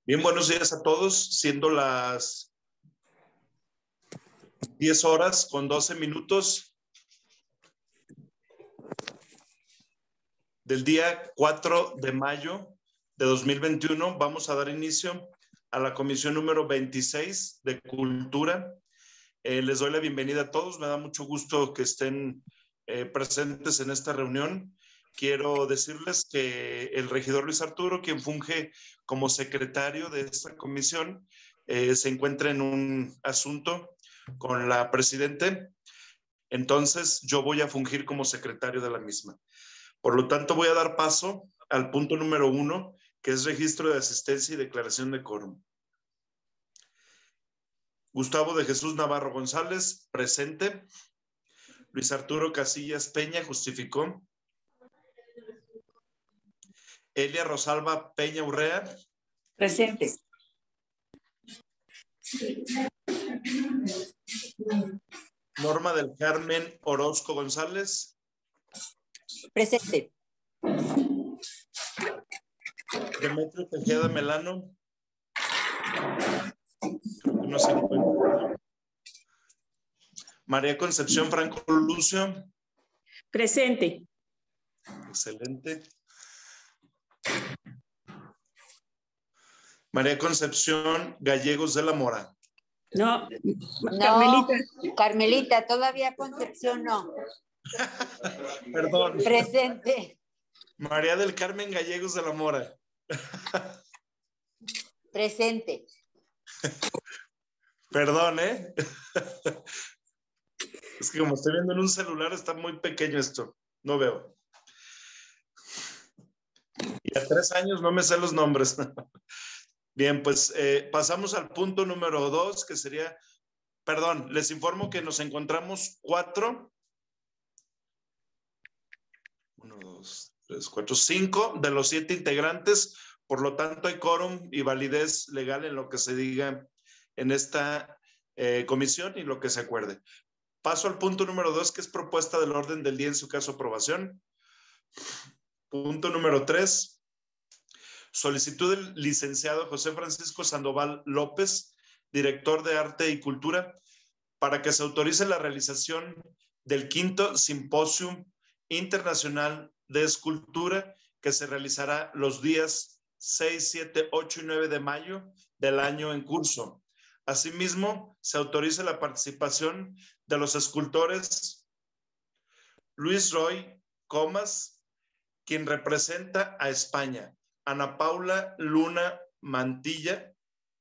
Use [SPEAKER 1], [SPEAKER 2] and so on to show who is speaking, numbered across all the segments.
[SPEAKER 1] Bien, buenos días a todos, siendo las 10 horas con 12 minutos del día 4 de mayo de 2021. Vamos a dar inicio a la comisión número 26 de Cultura. Les doy la bienvenida a todos, me da mucho gusto que estén presentes en esta reunión. Quiero decirles que el regidor Luis Arturo, quien funge como secretario de esta comisión, se encuentra en un asunto con la presidente. Entonces, yo voy a fungir como secretario de la misma. Por lo tanto, voy a dar paso al punto número 1, que es registro de asistencia y declaración de quórum. Gustavo de Jesús Navarro González, presente. Luis Arturo Casillas Peña, justificó. Elia Rosalba Peña Urrea.
[SPEAKER 2] Presente.
[SPEAKER 1] Norma del Carmen Orozco González.
[SPEAKER 2] Presente.
[SPEAKER 1] Demetrio Tejeda Melano. No se encuentra. María Concepción Franco Lucio.
[SPEAKER 2] Presente.
[SPEAKER 1] Excelente. María Concepción Gallegos de la Mora.
[SPEAKER 2] No,
[SPEAKER 3] Carmelita. No, Carmelita, todavía Concepción no.
[SPEAKER 1] Perdón.
[SPEAKER 3] Presente.
[SPEAKER 1] María del Carmen Gallegos de la Mora.
[SPEAKER 3] Presente.
[SPEAKER 1] Perdón, ¿eh? Es que como estoy viendo en un celular está muy pequeño esto. No veo. Y a 3 años no me sé los nombres. Bien, pues pasamos al punto número 2, que sería, perdón, les informo que nos encontramos 4, 1, 2, 3, 4, 5 de los 7 integrantes, por lo tanto hay quórum y validez legal en lo que se diga en esta comisión y lo que se acuerde. Paso al punto número 2, que es propuesta del orden del día en su caso aprobación. Punto número 3. Solicitud del licenciado José Francisco Sandoval López, director de Arte y Cultura, para que se autorice la realización del 5º Simposium Internacional de Escultura, que se realizará los días 6, 7, 8 y 9 de mayo del año en curso. Asimismo, se autoriza la participación de los escultores Luis Roy Comas, quien representa a España, Ana Paula Luna Mantilla,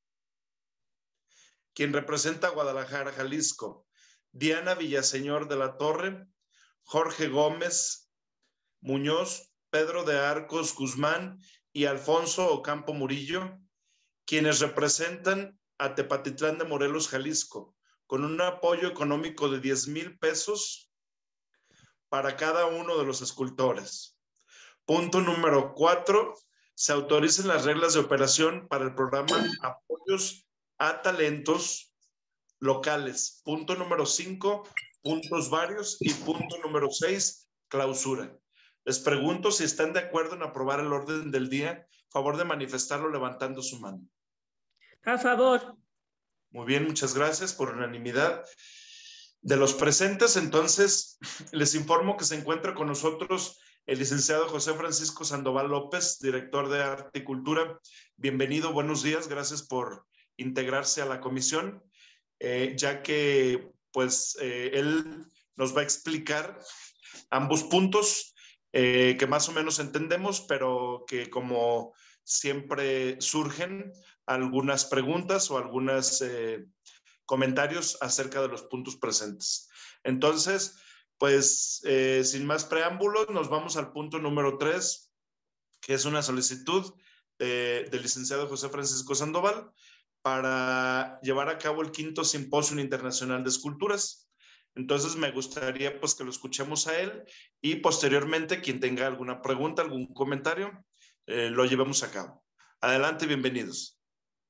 [SPEAKER 1] quien representa a Guadalajara, Jalisco, Diana Villaseñor de la Torre, Jorge Gómez Muñoz, Pedro de Arcos Guzmán y Alfonso Ocampo Murillo, quienes representan a Tepatitlán de Morelos, Jalisco, con un apoyo económico de 10,000 pesos para cada uno de los escultores. Punto número 4. Se autoricen las reglas de operación para el programa Apoyos a Talentos Locales. Punto número 5, puntos varios. Y punto número 6, clausura. Les pregunto si están de acuerdo en aprobar el orden del día. Favor de manifestarlo levantando su mano.
[SPEAKER 2] A favor.
[SPEAKER 1] Muy bien, muchas gracias por unanimidad de los presentes. Entonces, les informo que se encuentra con nosotros el licenciado José Francisco Sandoval López, director de Arte y Cultura. Bienvenido, buenos días, gracias por integrarse a la comisión, ya que pues él nos va a explicar ambos puntos que más o menos entendemos, pero que como siempre surgen algunas preguntas o algunos comentarios acerca de los puntos presentes. Entonces, pues sin más preámbulos, nos vamos al punto número 3, que es una solicitud del licenciado José Francisco Sandoval para llevar a cabo el 5º Simposio Internacional de Esculturas. Entonces me gustaría pues que lo escuchemos a él y posteriormente quien tenga alguna pregunta, algún comentario, lo llevemos a cabo. Adelante, bienvenidos.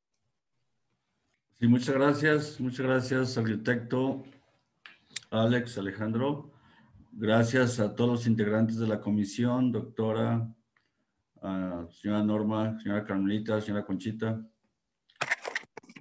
[SPEAKER 4] Sí, muchas gracias, arquitecto Alex Alejandro. Gracias a todos los integrantes de la comisión, doctora, señora Norma, señora Carmelita, señora Conchita.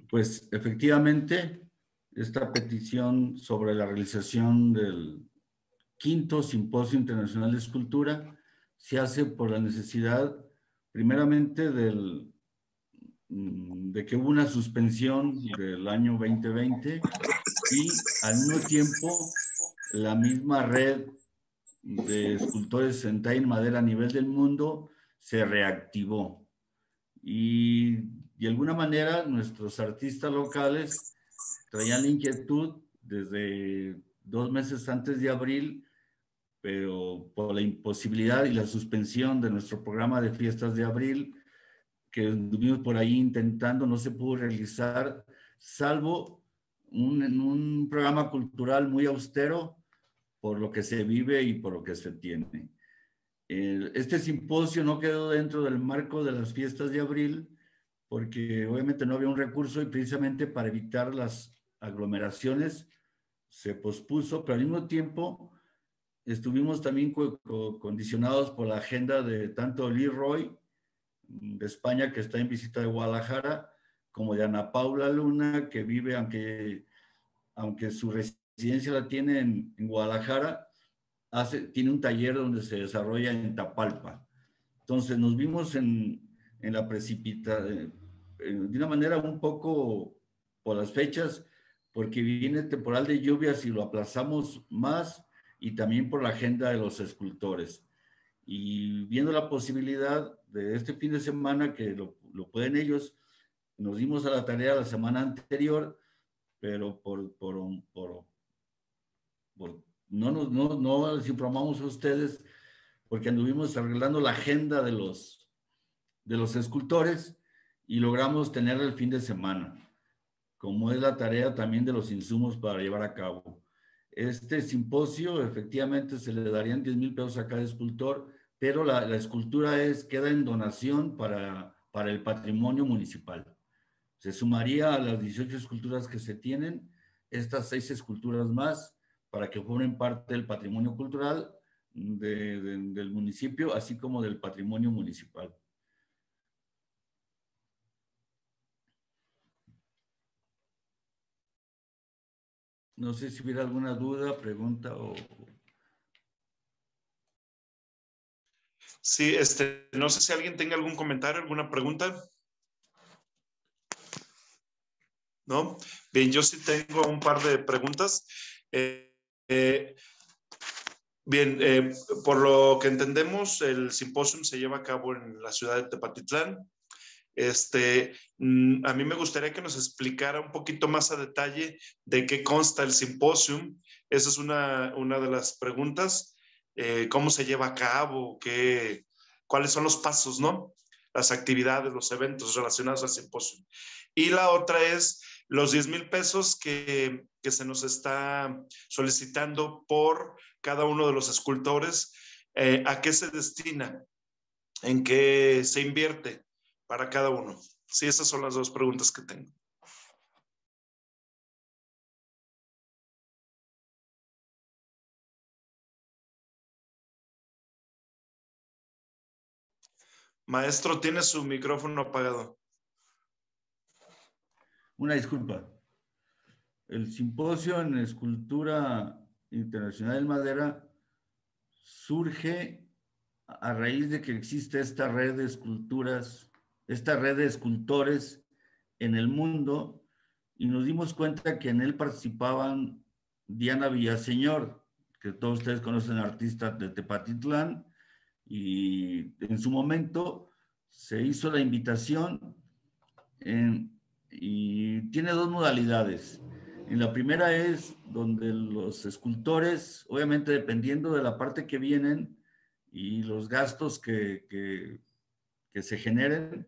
[SPEAKER 4] Pues efectivamente, esta petición sobre la realización del 5º Simposio Internacional de Escultura se hace por la necesidad, primeramente, de que hubo una suspensión del año 2020 y al mismo tiempo la misma red de escultores en talla en madera a nivel del mundo se reactivó. Y de alguna manera nuestros artistas locales traían la inquietud desde 2 meses antes de abril, pero por la imposibilidad y la suspensión de nuestro programa de fiestas de abril, que estuvimos por ahí intentando, no se pudo realizar, salvo un programa cultural muy austero por lo que se vive y por lo que se tiene. Este simposio no quedó dentro del marco de las fiestas de abril, porque obviamente no había un recurso y precisamente para evitar las aglomeraciones se pospuso, pero al mismo tiempo estuvimos también condicionados por la agenda de tanto Leroy de España, que está en visita de Guadalajara, como de Ana Paula Luna, que vive, aunque su residencia la tiene en Guadalajara, tiene un taller donde se desarrolla en Tapalpa. Entonces nos vimos en la de una manera un poco por las fechas, porque viene temporal de lluvias y lo aplazamos más, y también por la agenda de los escultores. Y viendo la posibilidad de este fin de semana, que lo pueden ellos, nos dimos a la tarea la semana anterior, pero no les informamos a ustedes porque anduvimos arreglando la agenda de los escultores y logramos tener el fin de semana, como es la tarea también de los insumos para llevar a cabo. Este simposio, efectivamente, se le darían 10,000 pesos a cada escultor, pero la escultura queda en donación para el patrimonio municipal. Se sumaría a las 18 esculturas que se tienen, estas 6 esculturas más, para que formen parte del patrimonio cultural del municipio, así como del patrimonio municipal. No sé si hubiera alguna duda, pregunta o...
[SPEAKER 1] Sí, no sé si alguien tenga algún comentario, alguna pregunta. ¿No? Bien, yo sí tengo un par de preguntas. Bien, por lo que entendemos, el simposio se lleva a cabo en la ciudad de Tepatitlán. A mí me gustaría que nos explicara un poquito más a detalle de qué consta el simposio. Esa es una de las preguntas. ¿Cómo se lleva a cabo? ¿Cuáles son los pasos, no? Las actividades, los eventos relacionados al simposio. Y la otra es los 10,000 pesos que se nos está solicitando por cada uno de los escultores. ¿A qué se destina? ¿En qué se invierte para cada uno? Sí, esas son las dos preguntas que tengo. Maestro, tiene su micrófono apagado.
[SPEAKER 4] Una disculpa. El simposio en escultura internacional en madera surge a raíz de que existe esta red de esculturas, esta red de escultores en el mundo, y nos dimos cuenta que en él participaban Diana Villaseñor, que todos ustedes conocen, artista de Tepatitlán, y en su momento se hizo la invitación y tiene 2 modalidades. En la primera es donde los escultores, obviamente dependiendo de la parte que vienen y los gastos que se generen,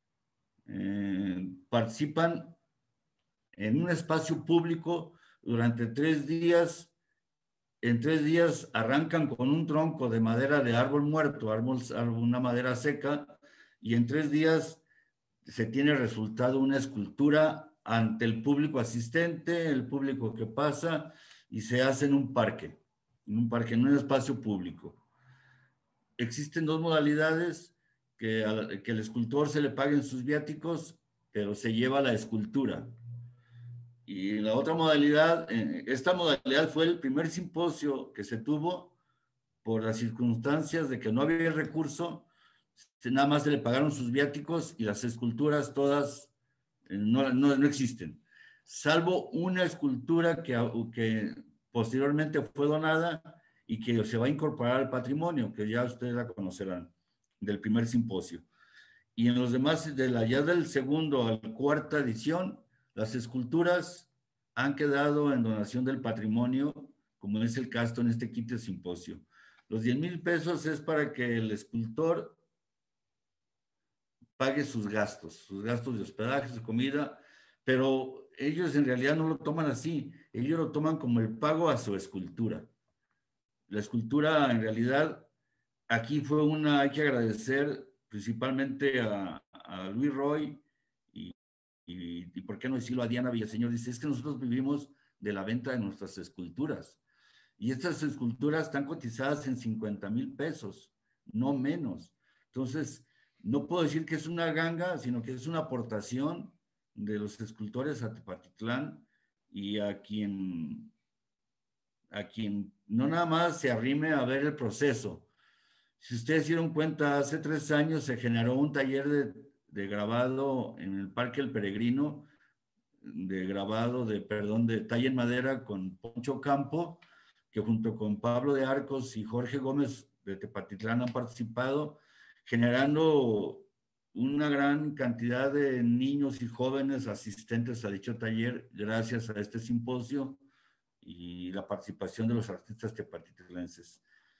[SPEAKER 4] participan en un espacio público durante 3 días. En 3 días arrancan con un tronco de madera de árbol muerto, una madera seca, y en 3 días se tiene resultado una escultura ante el público asistente, el público que pasa, y se hace en un parque, en un espacio público. Existen 2 modalidades, que el escultor se le paguen sus viáticos, pero se lleva la escultura. Y la otra modalidad, esta modalidad fue el primer simposio que se tuvo por las circunstancias de que no había recurso, nada más se le pagaron sus viáticos y las esculturas todas no existen, salvo una escultura que posteriormente fue donada y que se va a incorporar al patrimonio, que ya ustedes la conocerán, del primer simposio. Y en los demás, ya del segundo a la cuarta edición, las esculturas han quedado en donación del patrimonio, como es el caso en este quinto simposio. Los 10,000 pesos es para que el escultor pague sus gastos de hospedaje, su comida, pero ellos en realidad no lo toman así, ellos lo toman como el pago a su escultura. La escultura en realidad, aquí fue hay que agradecer principalmente a Luis Roy y por qué no decirlo a Diana Villaseñor, dice, es que nosotros vivimos de la venta de nuestras esculturas. Y estas esculturas están cotizadas en 50,000 pesos, no menos. Entonces, no puedo decir que es una ganga, sino que es una aportación de los escultores a Tepatitlán y a quien no nada más se arrime a ver el proceso. Si ustedes dieron cuenta, hace 3 años se generó un taller de grabado en el Parque El Peregrino, de grabado de talla en madera con Poncho Campo, que junto con Pablo de Arcos y Jorge Gómez de Tepatitlán han participado, generando una gran cantidad de niños y jóvenes asistentes a dicho taller gracias a este simposio y la participación de los artistas tepatitlenses.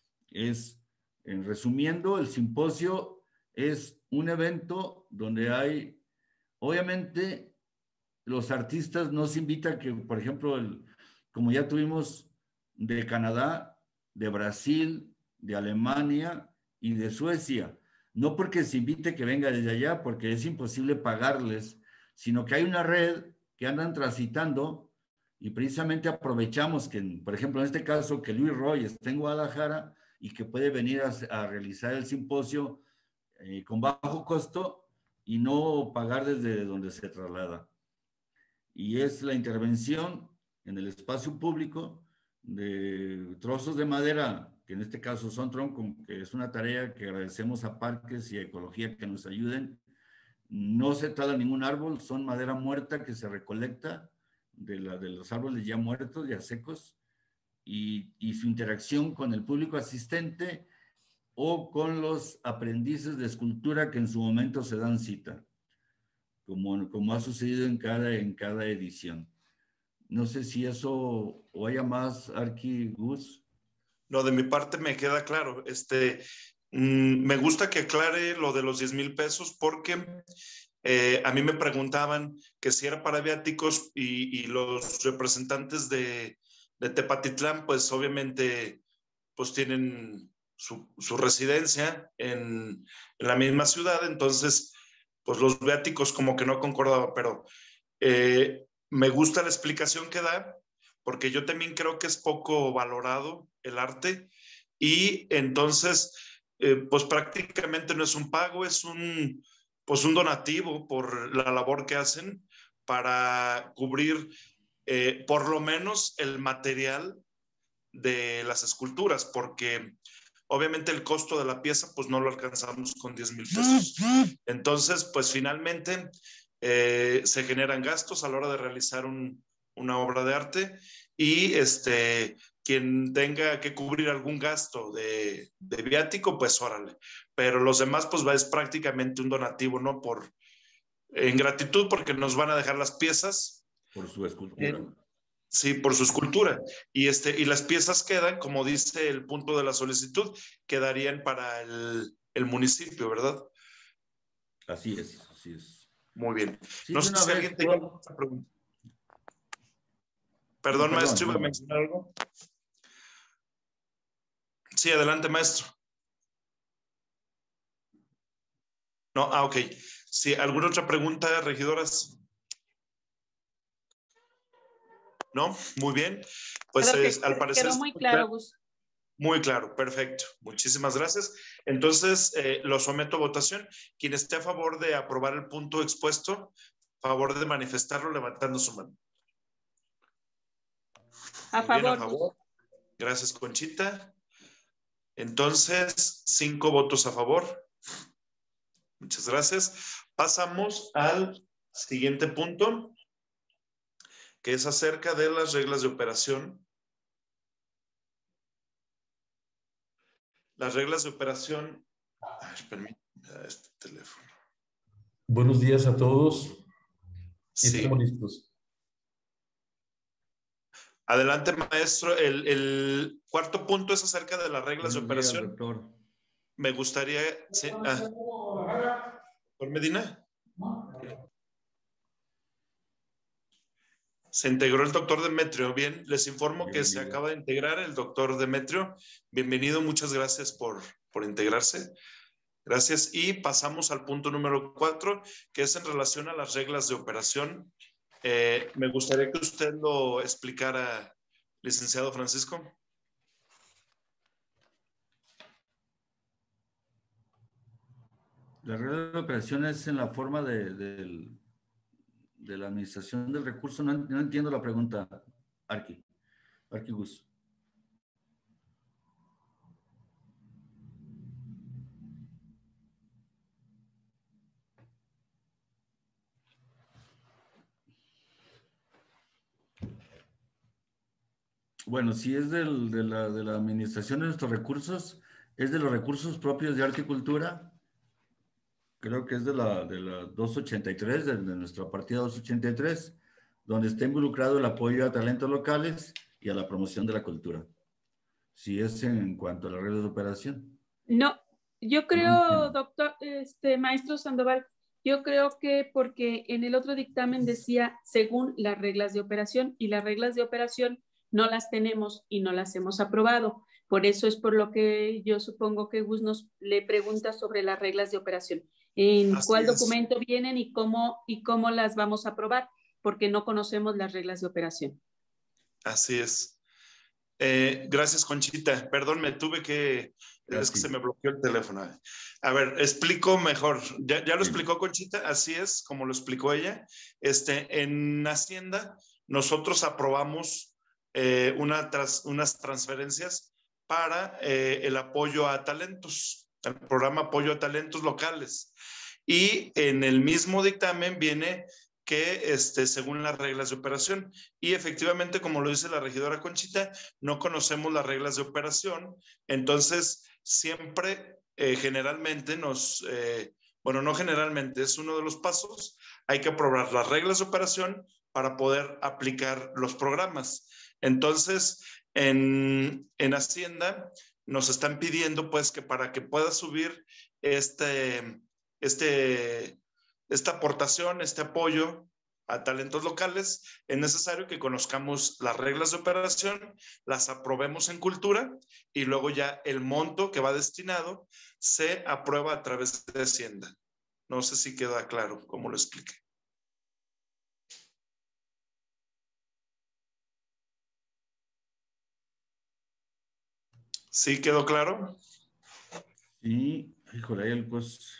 [SPEAKER 4] Resumiendo, el simposio es un evento donde hay, obviamente, los artistas nos invitan que, por ejemplo, como ya tuvimos de Canadá, de Brasil, de Alemania y de Suecia, no porque se invite que venga desde allá, porque es imposible pagarles, sino que hay una red que andan transitando y precisamente aprovechamos que, por ejemplo, en este caso, que Luis Roy está en Guadalajara y que puede venir a realizar el simposio con bajo costo y no pagar desde donde se traslada. Y es la intervención en el espacio público de trozos de madera, que en este caso son troncos, que es una tarea que agradecemos a Parques y a Ecología que nos ayuden. No se tala ningún árbol, son madera muerta que se recolecta de los árboles ya muertos, ya secos, y su interacción con el público asistente o con los aprendices de escultura que en su momento se dan cita, como ha sucedido en cada edición. No sé si eso o haya más, Arqui, Gus.
[SPEAKER 1] No, de mi parte me queda claro. Me gusta que aclare lo de los 10,000 pesos porque a mí me preguntaban que si era para viáticos y los representantes de Tepatitlán, pues obviamente pues tienen su residencia en la misma ciudad, entonces pues los viáticos como que no concordaban, pero me gusta la explicación que da, porque yo también creo que es poco valorado el arte y entonces pues prácticamente no es un pago, es un donativo por la labor que hacen para cubrir por lo menos el material de las esculturas, porque obviamente el costo de la pieza pues no lo alcanzamos con 10,000 pesos. Entonces pues finalmente se generan gastos a la hora de realizar una obra de arte y quien tenga que cubrir algún gasto de viático, pues órale. Pero los demás pues es prácticamente un donativo, ¿no? En gratitud porque nos van a dejar las piezas.
[SPEAKER 4] Por su escultura.
[SPEAKER 1] Sí, por su escultura. Y las piezas quedan, como dice el punto de la solicitud, quedarían para el municipio, ¿verdad?
[SPEAKER 4] Así es, así es.
[SPEAKER 1] Muy bien.
[SPEAKER 4] Sí,
[SPEAKER 1] no sé si alguien tenga otra pregunta. Perdón, maestro, ¿iba a mencionar algo? Sí, adelante, maestro. No, ok. Sí, ¿alguna otra pregunta, regidoras? ¿No? Muy bien. Pues al parecer...
[SPEAKER 2] Quedó muy claro, Gus.
[SPEAKER 1] Muy claro, perfecto. Muchísimas gracias. Entonces, lo someto a votación. Quien esté a favor de aprobar el punto expuesto, a favor de manifestarlo levantando su mano.
[SPEAKER 2] A
[SPEAKER 1] Muy bien, a
[SPEAKER 2] favor.
[SPEAKER 1] favor. Gracias, Conchita. Entonces, 5 votos a favor. Muchas gracias. Pasamos al siguiente punto, que es acerca de las reglas de operación. Las reglas de operación. Ay, permítame este teléfono.
[SPEAKER 5] Buenos días a todos.
[SPEAKER 1] Sí.
[SPEAKER 5] Estamos listos.
[SPEAKER 1] Adelante, maestro. El cuarto punto es acerca de las reglas de
[SPEAKER 4] Buenos días,
[SPEAKER 1] operación.
[SPEAKER 4] doctor.
[SPEAKER 1] Me gustaría... Sí. ¿Por Medina? Se integró el doctor Demetrio. Bien, les informo que se acaba de integrar el doctor Demetrio. Bienvenido, muchas gracias por integrarse. Gracias. Y pasamos al punto número 4, que es en relación a las reglas de operación. Me gustaría que usted lo explicara, licenciado Francisco.
[SPEAKER 4] La regla de operación es en la forma de la administración del recurso. No entiendo la pregunta, Gus. Bueno, si es de la administración de nuestros recursos, es de los recursos propios de arte y cultura. Creo que es de la 283, de nuestra partida 283, donde está involucrado el apoyo a talentos locales y a la promoción de la cultura. Si es en cuanto a las reglas de operación.
[SPEAKER 2] No, yo creo,
[SPEAKER 4] entiendo.
[SPEAKER 2] doctor, maestro Sandoval, yo creo que porque en el otro dictamen decía según las reglas de operación, y las reglas de operación no las tenemos y no las hemos aprobado. Por eso es por lo que yo supongo que Gus nos le pregunta sobre las reglas de operación. ¿En
[SPEAKER 1] Así
[SPEAKER 2] cuál
[SPEAKER 1] es.
[SPEAKER 2] documento vienen y cómo las vamos a aprobar? Porque no conocemos las reglas de operación.
[SPEAKER 1] Así es. Gracias, Conchita. Perdón, es que se me bloqueó el teléfono. A ver, explico mejor. ¿Ya lo explicó Conchita? Así es, como lo explicó ella. En Hacienda, nosotros aprobamos unas transferencias para el apoyo a talentos, el programa Apoyo a Talentos Locales. Y en el mismo dictamen viene que según las reglas de operación. Y efectivamente, como lo dice la regidora Conchita, no conocemos las reglas de operación, entonces siempre generalmente bueno, no generalmente, es uno de los pasos, hay que aprobar las reglas de operación para poder aplicar los programas. Entonces, en Hacienda nos están pidiendo pues que para que pueda subir esta aportación, este apoyo a talentos locales, es necesario que conozcamos las reglas de operación, las aprobemos en cultura y luego ya el monto que va destinado se aprueba a través de Hacienda. No sé si queda claro cómo lo expliqué. ¿Sí quedó claro?
[SPEAKER 4] Sí, híjole, ahí pues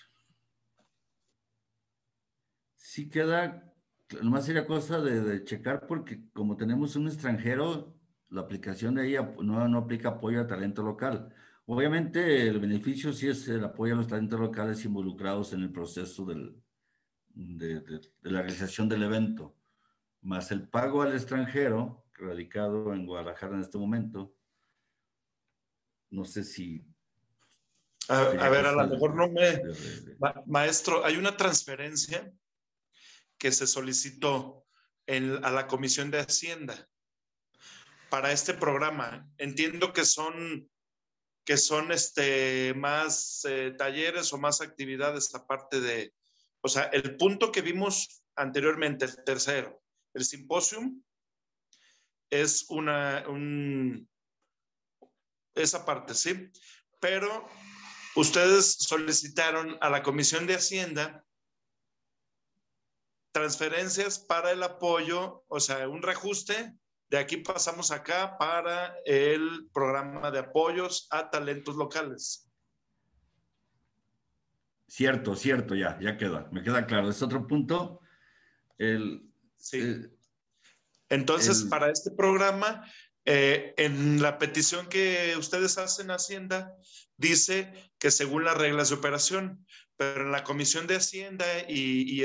[SPEAKER 4] sí queda, nomás sería cosa de checar porque como tenemos un extranjero, la aplicación de ella no aplica apoyo a talento local. Obviamente el beneficio sí es el apoyo a los talentos locales involucrados en el proceso de la realización del evento, más el pago al extranjero, radicado en Guadalajara en este momento. No sé si...
[SPEAKER 1] A ver, a lo mejor no me... Maestro, hay una transferencia que se solicitó a la Comisión de Hacienda para este programa. Entiendo que son más talleres o más actividades aparte de, o sea, el punto que vimos anteriormente, el tercero, el simposium, es esa parte, ¿sí? Pero ustedes solicitaron a la Comisión de Hacienda transferencias para el apoyo, o sea, un reajuste. De aquí pasamos acá para el programa de apoyos a talentos locales.
[SPEAKER 4] Cierto, ya queda, me queda claro. Es otro punto.
[SPEAKER 1] Sí. Entonces, para este programa, en la petición que ustedes hacen a Hacienda, dice que según las reglas de operación, pero en la Comisión de Hacienda y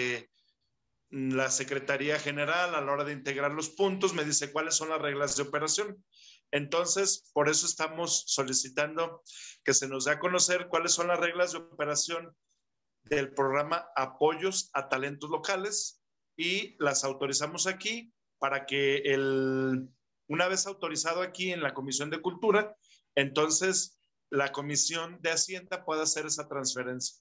[SPEAKER 1] la Secretaría General, a la hora de integrar los puntos, me dice cuáles son las reglas de operación. Entonces, por eso estamos solicitando que se nos dé a conocer cuáles son las reglas de operación del programa Apoyos a Talentos Locales y las autorizamos aquí para que una vez autorizado aquí en la Comisión de Cultura, entonces la Comisión de Hacienda pueda hacer esa transferencia.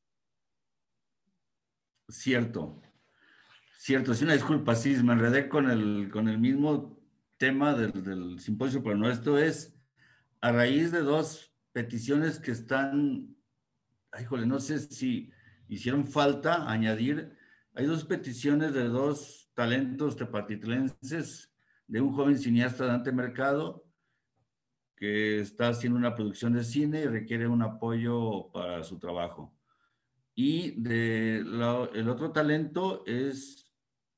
[SPEAKER 4] Cierto, cierto. Sí, una disculpa, sí, me enredé con el mismo tema del simposio, pero no, esto es a raíz de dos peticiones que están, híjole, no sé si hicieron falta añadir. Hay dos peticiones de dos talentos tepatitlenses, de un joven cineasta Dante Mercado, que está haciendo una producción de cine y requiere un apoyo para su trabajo. Y el otro talento es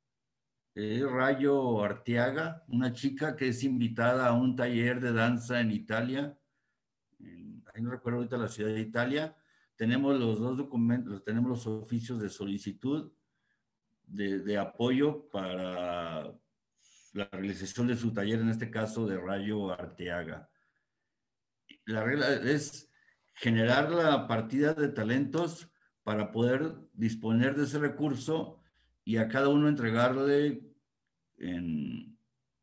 [SPEAKER 4] Rayo Arteaga, una chica que es invitada a un taller de danza en Italia. Ahí no recuerdo ahorita la ciudad de Italia. Tenemos los dos documentos, tenemos los oficios de solicitud de apoyo para la realización de su taller, en este caso de Rayo Arteaga. La regla es generar la partida de talentos para poder disponer de ese recurso y a cada uno entregarle en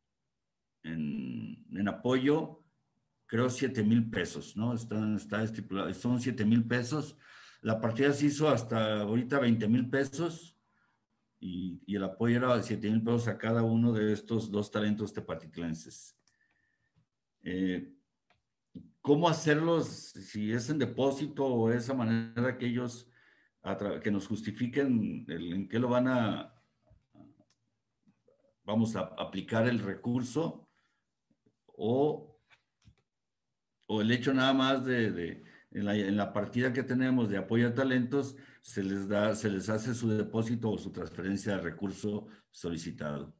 [SPEAKER 4] apoyo, creo, 7,000 pesos, ¿no? Está estipulado, son 7,000 pesos. La partida se hizo hasta ahorita 20,000 pesos y el apoyo era de 7,000 pesos a cada uno de estos dos talentos tepatitlenses. ¿Cómo hacerlos? Si es en depósito o esa manera que ellos, que nos justifiquen en qué lo vamos a aplicar el recurso, o el hecho nada más en la partida que tenemos de apoyo a talentos, se les hace su depósito o su transferencia de recurso solicitado.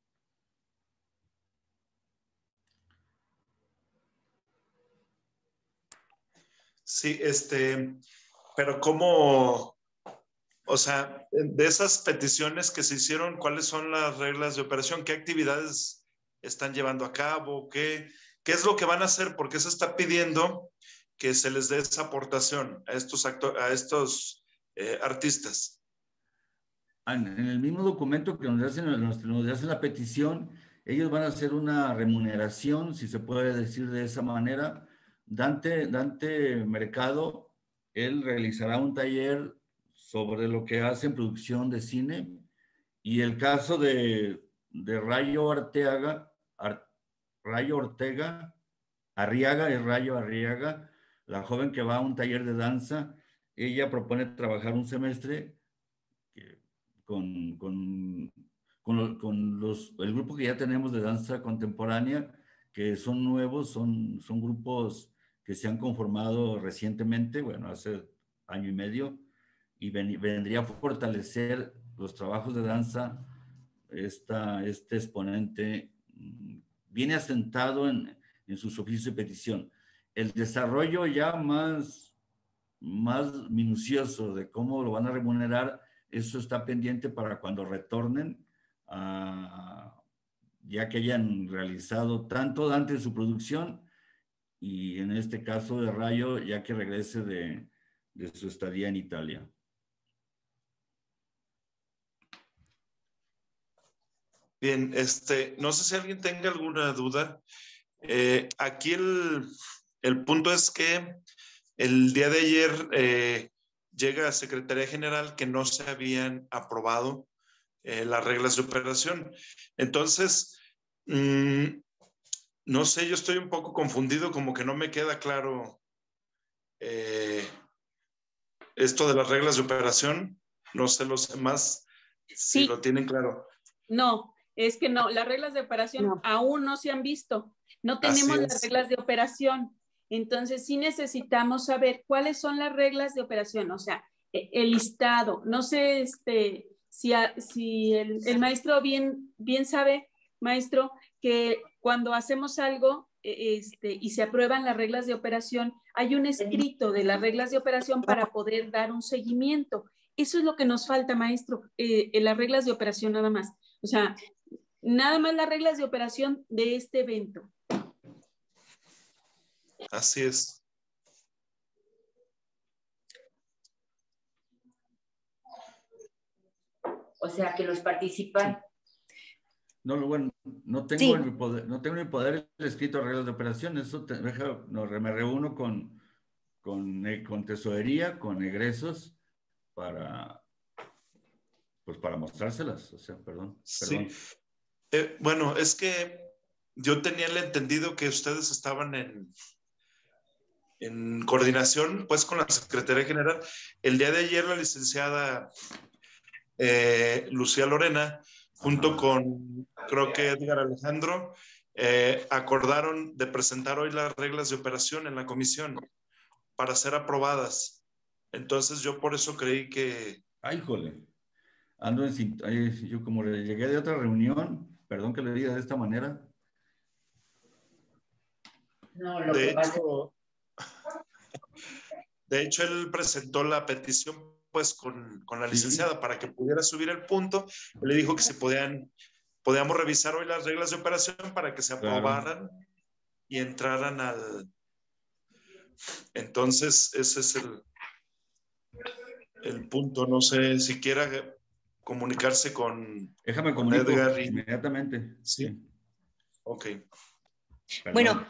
[SPEAKER 1] Sí, pero ¿cómo? O sea, de esas peticiones que se hicieron, ¿cuáles son las reglas de operación? ¿Qué actividades están llevando a cabo? ¿Qué es lo que van a hacer? ¿Por qué se está pidiendo que se les dé esa aportación a estos artistas?
[SPEAKER 4] En el mismo documento que nos hacen la petición, ellos van a hacer una remuneración, si se puede decir de esa manera. Dante Mercado, él realizará un taller sobre lo que hace en producción de cine, y el caso de Rayo Arriaga, la joven que va a un taller de danza, ella propone trabajar un semestre con el grupo que ya tenemos de danza contemporánea, que son nuevos, son grupos que se han conformado recientemente, bueno, hace año y medio, y vendría a fortalecer los trabajos de danza. Este exponente viene asentado en sus oficios de petición. El desarrollo ya más minucioso de cómo lo van a remunerar, eso está pendiente para cuando retornen, ya que hayan realizado tanto Dante en su producción, y en este caso de Rayo, ya que regrese de su estadía en Italia.
[SPEAKER 1] Bien, no sé si alguien tenga alguna duda. Aquí el punto es que el día de ayer llega a Secretaría General que no se habían aprobado las reglas de operación. Entonces, no sé, yo estoy un poco confundido, como que no me queda claro esto de las reglas de operación. No sé los demás si lo tienen claro.
[SPEAKER 2] No, es que no, las reglas de operación aún no se han visto. No tenemos las reglas de operación. Entonces, sí necesitamos saber cuáles son las reglas de operación, o sea, el listado. No sé si el maestro bien sabe maestro, que cuando hacemos algo y se aprueban las reglas de operación, hay un escrito de las reglas de operación para poder dar un seguimiento. Eso es lo que nos falta, maestro, en las reglas de operación nada más. O sea, nada más las reglas de operación de este evento.
[SPEAKER 1] Así es.
[SPEAKER 3] O sea, que los participantes...
[SPEAKER 4] No, bueno, no tengo,
[SPEAKER 3] Sí.
[SPEAKER 4] en mi poder, no tengo en mi poder el escrito de reglas de operación. Eso me reúno con tesorería, con egresos, para mostrárselas. O sea, perdón.
[SPEAKER 1] Sí. Bueno, es que yo tenía el entendido que ustedes estaban en coordinación, pues, con la Secretaría General. El día de ayer la licenciada Lucía Lorena, junto con, creo que Edgar Alejandro, acordaron de presentar hoy las reglas de operación en la comisión para ser aprobadas. Entonces yo por eso creí que...
[SPEAKER 4] Ay, jole. Ando yo como llegué de otra reunión, perdón que le diga de esta manera.
[SPEAKER 3] No, lo
[SPEAKER 1] de
[SPEAKER 3] que pasa...
[SPEAKER 1] De hecho, él presentó la petición pues con la licenciada para que pudiera subir el punto. Él le dijo que si podíamos revisar hoy las reglas de operación para que se aprobaran y entraran al... Entonces, ese es el punto. No sé si quiera comunicarse con...
[SPEAKER 4] Déjame
[SPEAKER 1] con
[SPEAKER 4] comunicar
[SPEAKER 1] Edgar
[SPEAKER 4] inmediatamente.
[SPEAKER 1] Sí. Ok.
[SPEAKER 4] Perdón.
[SPEAKER 3] Bueno.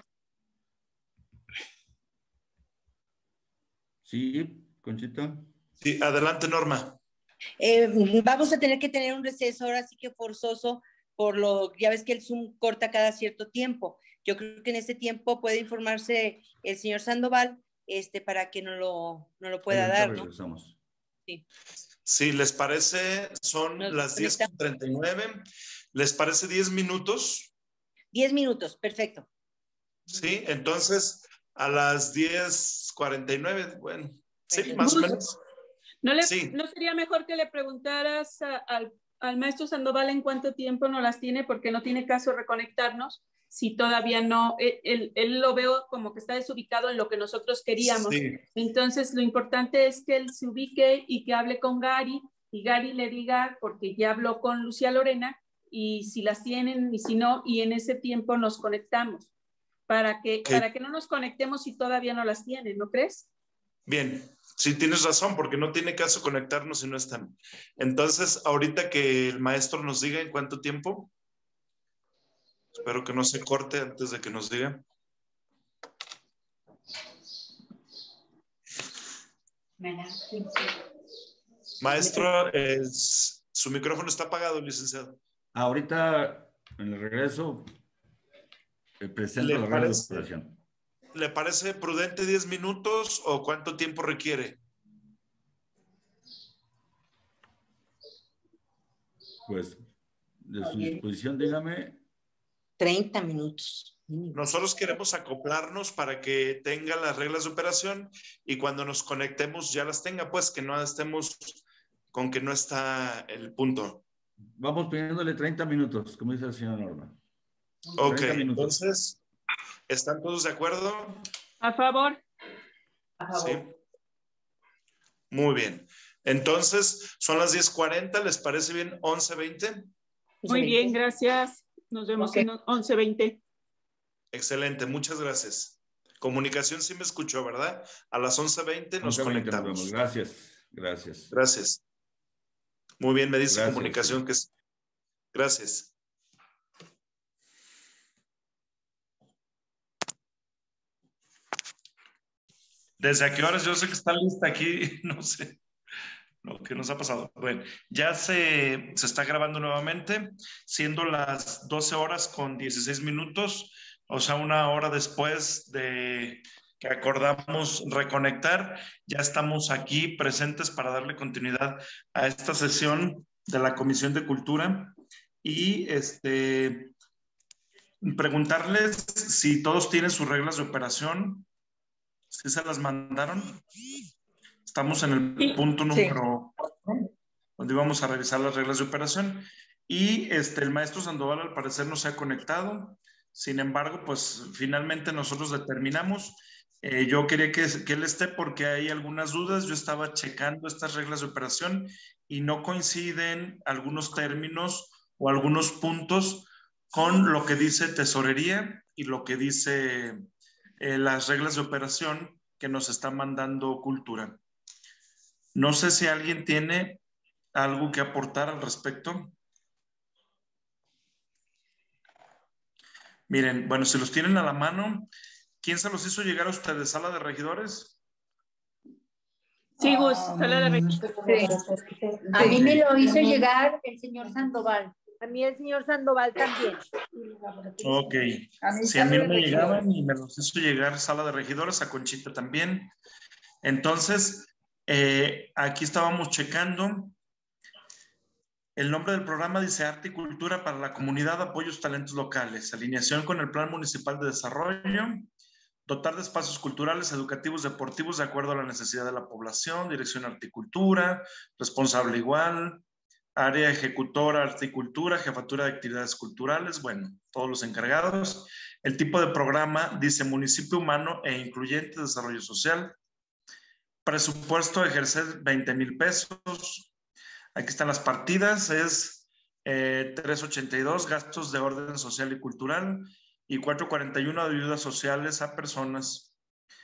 [SPEAKER 4] Sí, Conchita.
[SPEAKER 1] Sí, adelante, Norma.
[SPEAKER 3] Vamos a tener que tener un receso ahora sí que forzoso, ya ves que el Zoom corta cada cierto tiempo. Yo creo que en ese tiempo puede informarse el señor Sandoval para que no lo pueda dar, ¿no?
[SPEAKER 4] Regresamos.
[SPEAKER 3] Sí.
[SPEAKER 1] Sí, ¿les parece? Son las 10:39. ¿Les parece 10 minutos?
[SPEAKER 3] 10 minutos, perfecto.
[SPEAKER 1] Sí, entonces a las 10:49, bueno, sí, más o menos.
[SPEAKER 2] ¿No sería mejor que le preguntaras al maestro Sandoval en cuánto tiempo no las tiene? Porque no tiene caso reconectarnos si todavía no, él lo veo como que está desubicado en lo que nosotros queríamos.
[SPEAKER 1] Sí.
[SPEAKER 2] Entonces, lo importante es que él se ubique y que hable con Gary, y Gary le diga, porque ya habló con Lucía Lorena, y si las tienen y si no, y en ese tiempo nos conectamos, para que no nos conectemos si todavía no las tienen, ¿no crees?
[SPEAKER 1] Bien, sí tienes razón, porque no tiene caso conectarnos si no están. Entonces, ahorita que el maestro nos diga en cuánto tiempo, espero que no se corte antes de que nos diga. Maestro, su micrófono está apagado, licenciado.
[SPEAKER 4] Ahorita, en el regreso, presento la regla de operación.
[SPEAKER 1] ¿Le parece prudente 10 minutos o cuánto tiempo requiere?
[SPEAKER 4] Pues, de su disposición, dígame.
[SPEAKER 3] 30 minutos.
[SPEAKER 1] Nosotros queremos acoplarnos para que tenga las reglas de operación y cuando nos conectemos ya las tenga, pues que no estemos con que no está el punto.
[SPEAKER 4] Vamos pidiéndole 30 minutos, como dice la señora Norma.
[SPEAKER 1] Ok, entonces, ¿están todos de acuerdo?
[SPEAKER 2] A favor.
[SPEAKER 1] Sí. Muy bien. Entonces, son las 10:40, ¿les parece bien? 11:20.
[SPEAKER 2] Muy bien, gracias. Nos vemos en 11:20.
[SPEAKER 1] Excelente, muchas gracias. Comunicación sí me escuchó, ¿verdad? A las 11:20 nos conectamos.
[SPEAKER 4] Nos vemos. Gracias.
[SPEAKER 1] Gracias. Muy bien, me dice comunicación que es. Gracias. ¿Desde a qué horas? Yo sé que está lista aquí, no sé. ¿Qué nos ha pasado? Bueno, ya se está grabando nuevamente, siendo las 12:16, o sea, 1 hora después de que acordamos reconectar, ya estamos aquí presentes para darle continuidad a esta sesión de la Comisión de Cultura y preguntarles si todos tienen sus reglas de operación, si se las mandaron. Estamos en el punto número 4, donde vamos a revisar las reglas de operación. Y el maestro Sandoval al parecer no se ha conectado. Sin embargo, pues finalmente nosotros determinamos. Yo quería que él esté porque hay algunas dudas. Yo estaba checando estas reglas de operación y no coinciden algunos términos o algunos puntos con lo que dice tesorería y lo que dice las reglas de operación que nos está mandando Cultura. No sé si alguien tiene algo que aportar al respecto. Miren, bueno, si los tienen a la mano, ¿quién se los hizo llegar a ustedes? ¿Sala de regidores?
[SPEAKER 2] Sí, Gus, sala de regidores.
[SPEAKER 6] Sí. A mí me lo hizo llegar el señor Sandoval. A mí el señor Sandoval también.
[SPEAKER 1] Ok. Si a mí no me llegaban y me los hizo llegar sala de regidores, a Conchita también. Entonces, aquí estábamos checando. El nombre del programa dice Arte y Cultura para la Comunidad, Apoyos Talentos Locales, alineación con el Plan Municipal de Desarrollo, dotar de espacios culturales, educativos, deportivos de acuerdo a la necesidad de la población, dirección Arte y Cultura, responsable igual, área ejecutora Arte y Cultura, jefatura de actividades culturales, bueno, todos los encargados. El tipo de programa dice municipio humano e incluyente, desarrollo social, presupuesto a ejercer 20,000 pesos. Aquí están las partidas, es 382, gastos de orden social y cultural, y 441 de ayudas sociales a personas.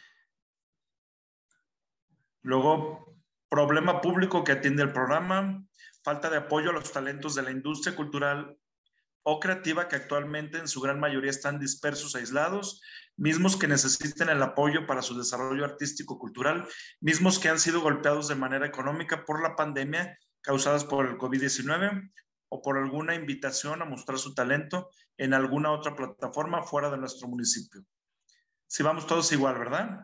[SPEAKER 1] Luego, problema público que atiende el programa, falta de apoyo a los talentos de la industria cultural o creativa que actualmente en su gran mayoría están dispersos, aislados, mismos que necesiten el apoyo para su desarrollo artístico-cultural, mismos que han sido golpeados de manera económica por la pandemia causadas por el COVID-19 o por alguna invitación a mostrar su talento en alguna otra plataforma fuera de nuestro municipio. Si vamos todos igual, ¿verdad?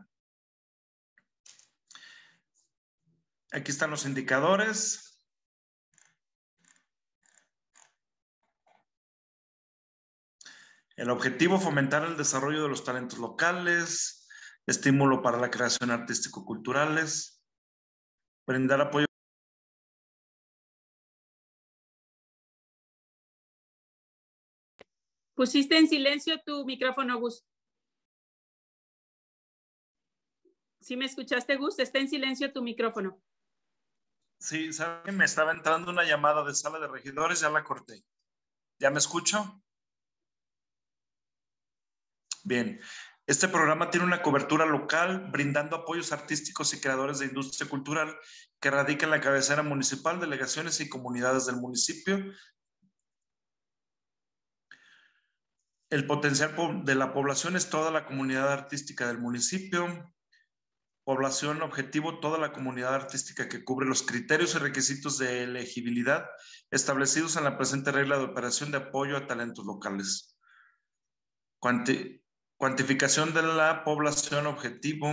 [SPEAKER 1] Aquí están los indicadores. El objetivo, fomentar el desarrollo de los talentos locales, estímulo para la creación artístico-culturales, brindar apoyo.
[SPEAKER 2] Pusiste en silencio tu micrófono, Gus. ¿Sí me escuchaste, Gus? Está en silencio tu micrófono.
[SPEAKER 1] Sí, ¿saben? Me estaba entrando una llamada de sala de regidores, ya la corté. ¿Ya me escucho? Bien. Este programa tiene una cobertura local, brindando apoyos artísticos y creadores de industria cultural que radican en la cabecera municipal, delegaciones y comunidades del municipio. El potencial de la población es toda la comunidad artística del municipio. Población objetivo, toda la comunidad artística que cubre los criterios y requisitos de elegibilidad establecidos en la presente regla de operación de apoyo a talentos locales. Cuantificación de la población objetivo.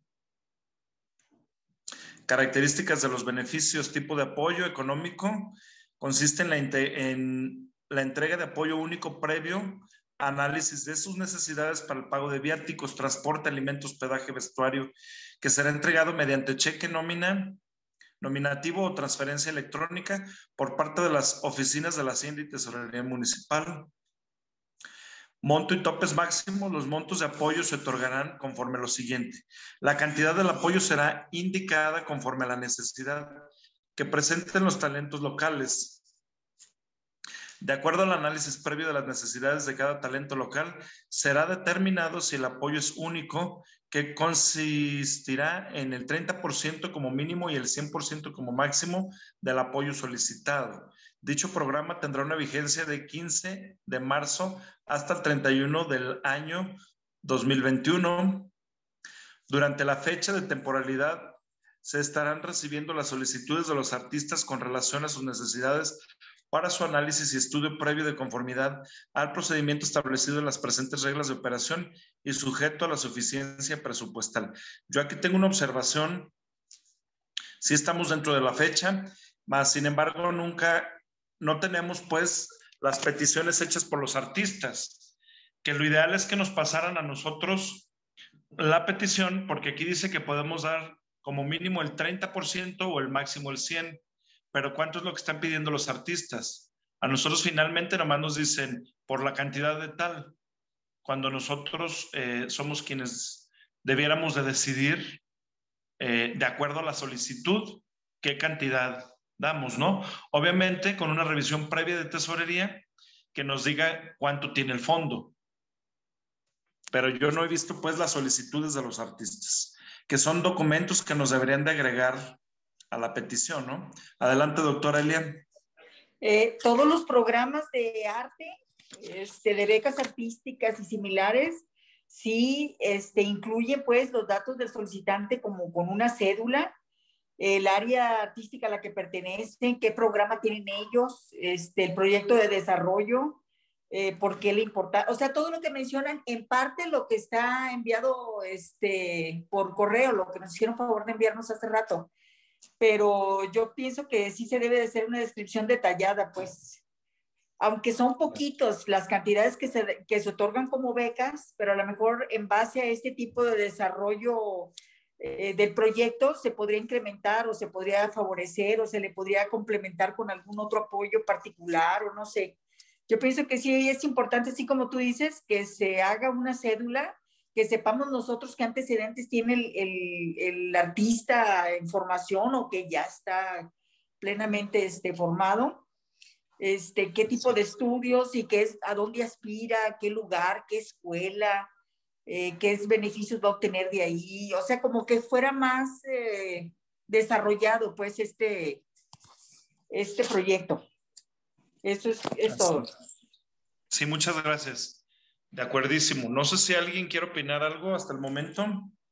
[SPEAKER 1] Características de los beneficios, tipo de apoyo económico. Consiste en la entrega de apoyo único previo análisis de sus necesidades para el pago de viáticos, transporte, alimentos, hospedaje, vestuario, que será entregado mediante cheque nominativo o transferencia electrónica por parte de las oficinas de la Hacienda y Tesorería Municipal. Monto y topes máximos. Los montos de apoyo se otorgarán conforme a lo siguiente. La cantidad del apoyo será indicada conforme a la necesidad que presenten los talentos locales. De acuerdo al análisis previo de las necesidades de cada talento local, será determinado si el apoyo es único, que consistirá en el 30% como mínimo y el 100% como máximo del apoyo solicitado. Dicho programa tendrá una vigencia de 15 de marzo hasta el 31 del año 2021. Durante la fecha de temporalidad, se estarán recibiendo las solicitudes de los artistas con relación a sus necesidades para su análisis y estudio previo de conformidad al procedimiento establecido en las presentes reglas de operación y sujeto a la suficiencia presupuestal. Yo aquí tengo una observación. Sí estamos dentro de la fecha, mas sin embargo no tenemos pues las peticiones hechas por los artistas, que lo ideal es que nos pasaran a nosotros la petición, porque aquí dice que podemos dar como mínimo el 30% o el máximo el 100%. Pero ¿cuánto es lo que están pidiendo los artistas? A nosotros finalmente nomás nos dicen por la cantidad de tal, cuando nosotros somos quienes debiéramos de decidir de acuerdo a la solicitud qué cantidad damos, ¿no? Obviamente con una revisión previa de tesorería que nos diga cuánto tiene el fondo. Pero yo no he visto pues las solicitudes de los artistas, que son documentos que nos deberían de agregar a la petición, ¿no? Adelante, doctora Elian.
[SPEAKER 6] Todos los programas de arte, de becas artísticas y similares, sí incluyen pues los datos del solicitante como con una cédula, el área artística a la que pertenecen, qué programa tienen ellos, el proyecto de desarrollo, por qué le importa, o sea, todo lo que mencionan, en parte lo que está enviado por correo, lo que nos hicieron favor de enviarnos hace rato, pero yo pienso que sí se debe de hacer una descripción detallada, pues, aunque son poquitos las cantidades que se otorgan como becas, pero a lo mejor en base a este tipo de desarrollo del proyecto se podría incrementar o se podría favorecer o se le podría complementar con algún otro apoyo particular o no sé. Yo pienso que sí es importante, así como tú dices, que se haga una cédula, que sepamos nosotros qué antecedentes tiene el artista en formación o que ya está plenamente formado, qué tipo de estudios y qué es, a dónde aspira, qué lugar, qué escuela, qué beneficios va a obtener de ahí, o sea, como que fuera más desarrollado pues este proyecto. Eso es todo.
[SPEAKER 1] Sí, muchas gracias. De acuerdísimo. No sé si alguien quiere opinar algo hasta el momento.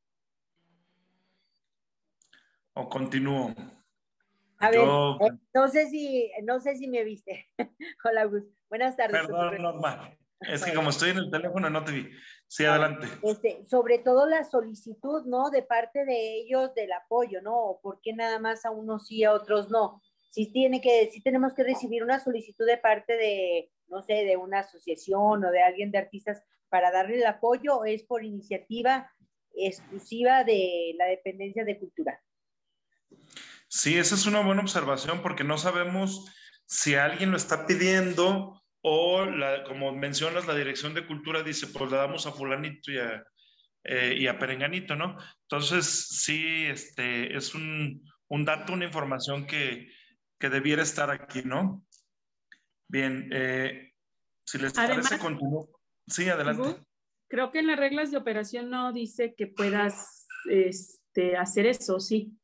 [SPEAKER 1] ¿O continúo?
[SPEAKER 6] A ver, no sé si me viste. Hola, Gus. Buenas tardes.
[SPEAKER 1] Perdón, Norma. Es que como estoy en el teléfono no te vi. Sí, adelante.
[SPEAKER 6] Sobre todo la solicitud, ¿no? De parte de ellos del apoyo, ¿no? ¿Por qué nada más a unos sí, a otros no? Sí tenemos que recibir una solicitud de parte de, no sé, de una asociación o de alguien de artistas para darle el apoyo, o es por iniciativa exclusiva de la dependencia de cultura.
[SPEAKER 1] Sí, esa es una buena observación porque no sabemos si alguien lo está pidiendo o, como mencionas, la Dirección de Cultura dice, pues le damos a fulanito y a perenganito, ¿no? Entonces, sí, es un dato, una información que debiera estar aquí, ¿no? Bien, si les parece, continúo. Sí, adelante.
[SPEAKER 2] Creo que en las reglas de operación no dice que puedas hacer eso, ¿sí?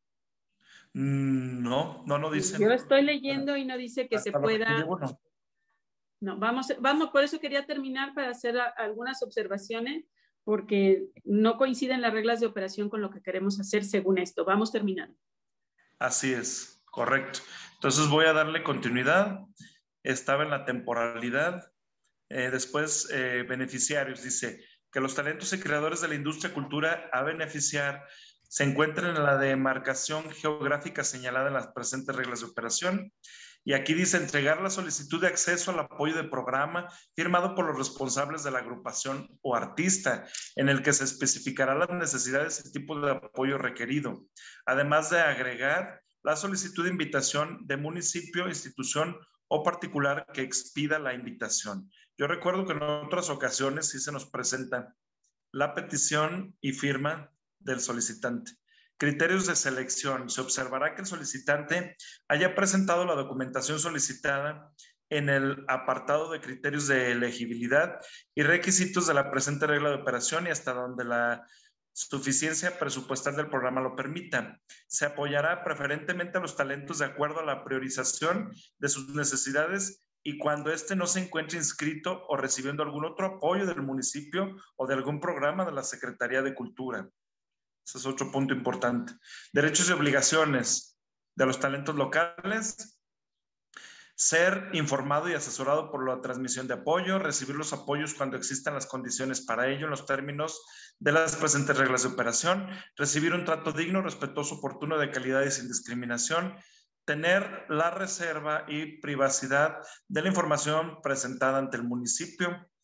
[SPEAKER 1] No dice.
[SPEAKER 2] Yo estoy leyendo y no dice que se pueda. No, vamos, por eso quería terminar para hacer algunas observaciones, porque no coinciden las reglas de operación con lo que queremos hacer según esto. Vamos terminando.
[SPEAKER 1] Así es, correcto. Entonces voy a darle continuidad. Estaba en la temporalidad. Después, beneficiarios. Dice que los talentos y creadores de la industria cultura a beneficiar se encuentran en la demarcación geográfica señalada en las presentes reglas de operación. Y aquí dice entregar la solicitud de acceso al apoyo de programa firmado por los responsables de la agrupación o artista, en el que se especificará las necesidades y tipo de apoyo requerido, además de agregar la solicitud de invitación de municipio, institución o particular que expida la invitación. Yo recuerdo que en otras ocasiones sí se nos presenta la petición y firma del solicitante. Criterios de selección. Se observará que el solicitante haya presentado la documentación solicitada en el apartado de criterios de elegibilidad y requisitos de la presente regla de operación y hasta donde la suficiencia presupuestal del programa lo permita. Se apoyará preferentemente a los talentos de acuerdo a la priorización de sus necesidades y cuando éste no se encuentre inscrito o recibiendo algún otro apoyo del municipio o de algún programa de la Secretaría de Cultura. Ese es otro punto importante. Derechos y obligaciones de los talentos locales. Ser informado y asesorado por la transmisión de apoyo, recibir los apoyos cuando existan las condiciones para ello en los términos de las presentes reglas de operación, recibir un trato digno, respetuoso, oportuno, de calidad y sin discriminación, tener la reserva y privacidad de la información presentada ante el municipio,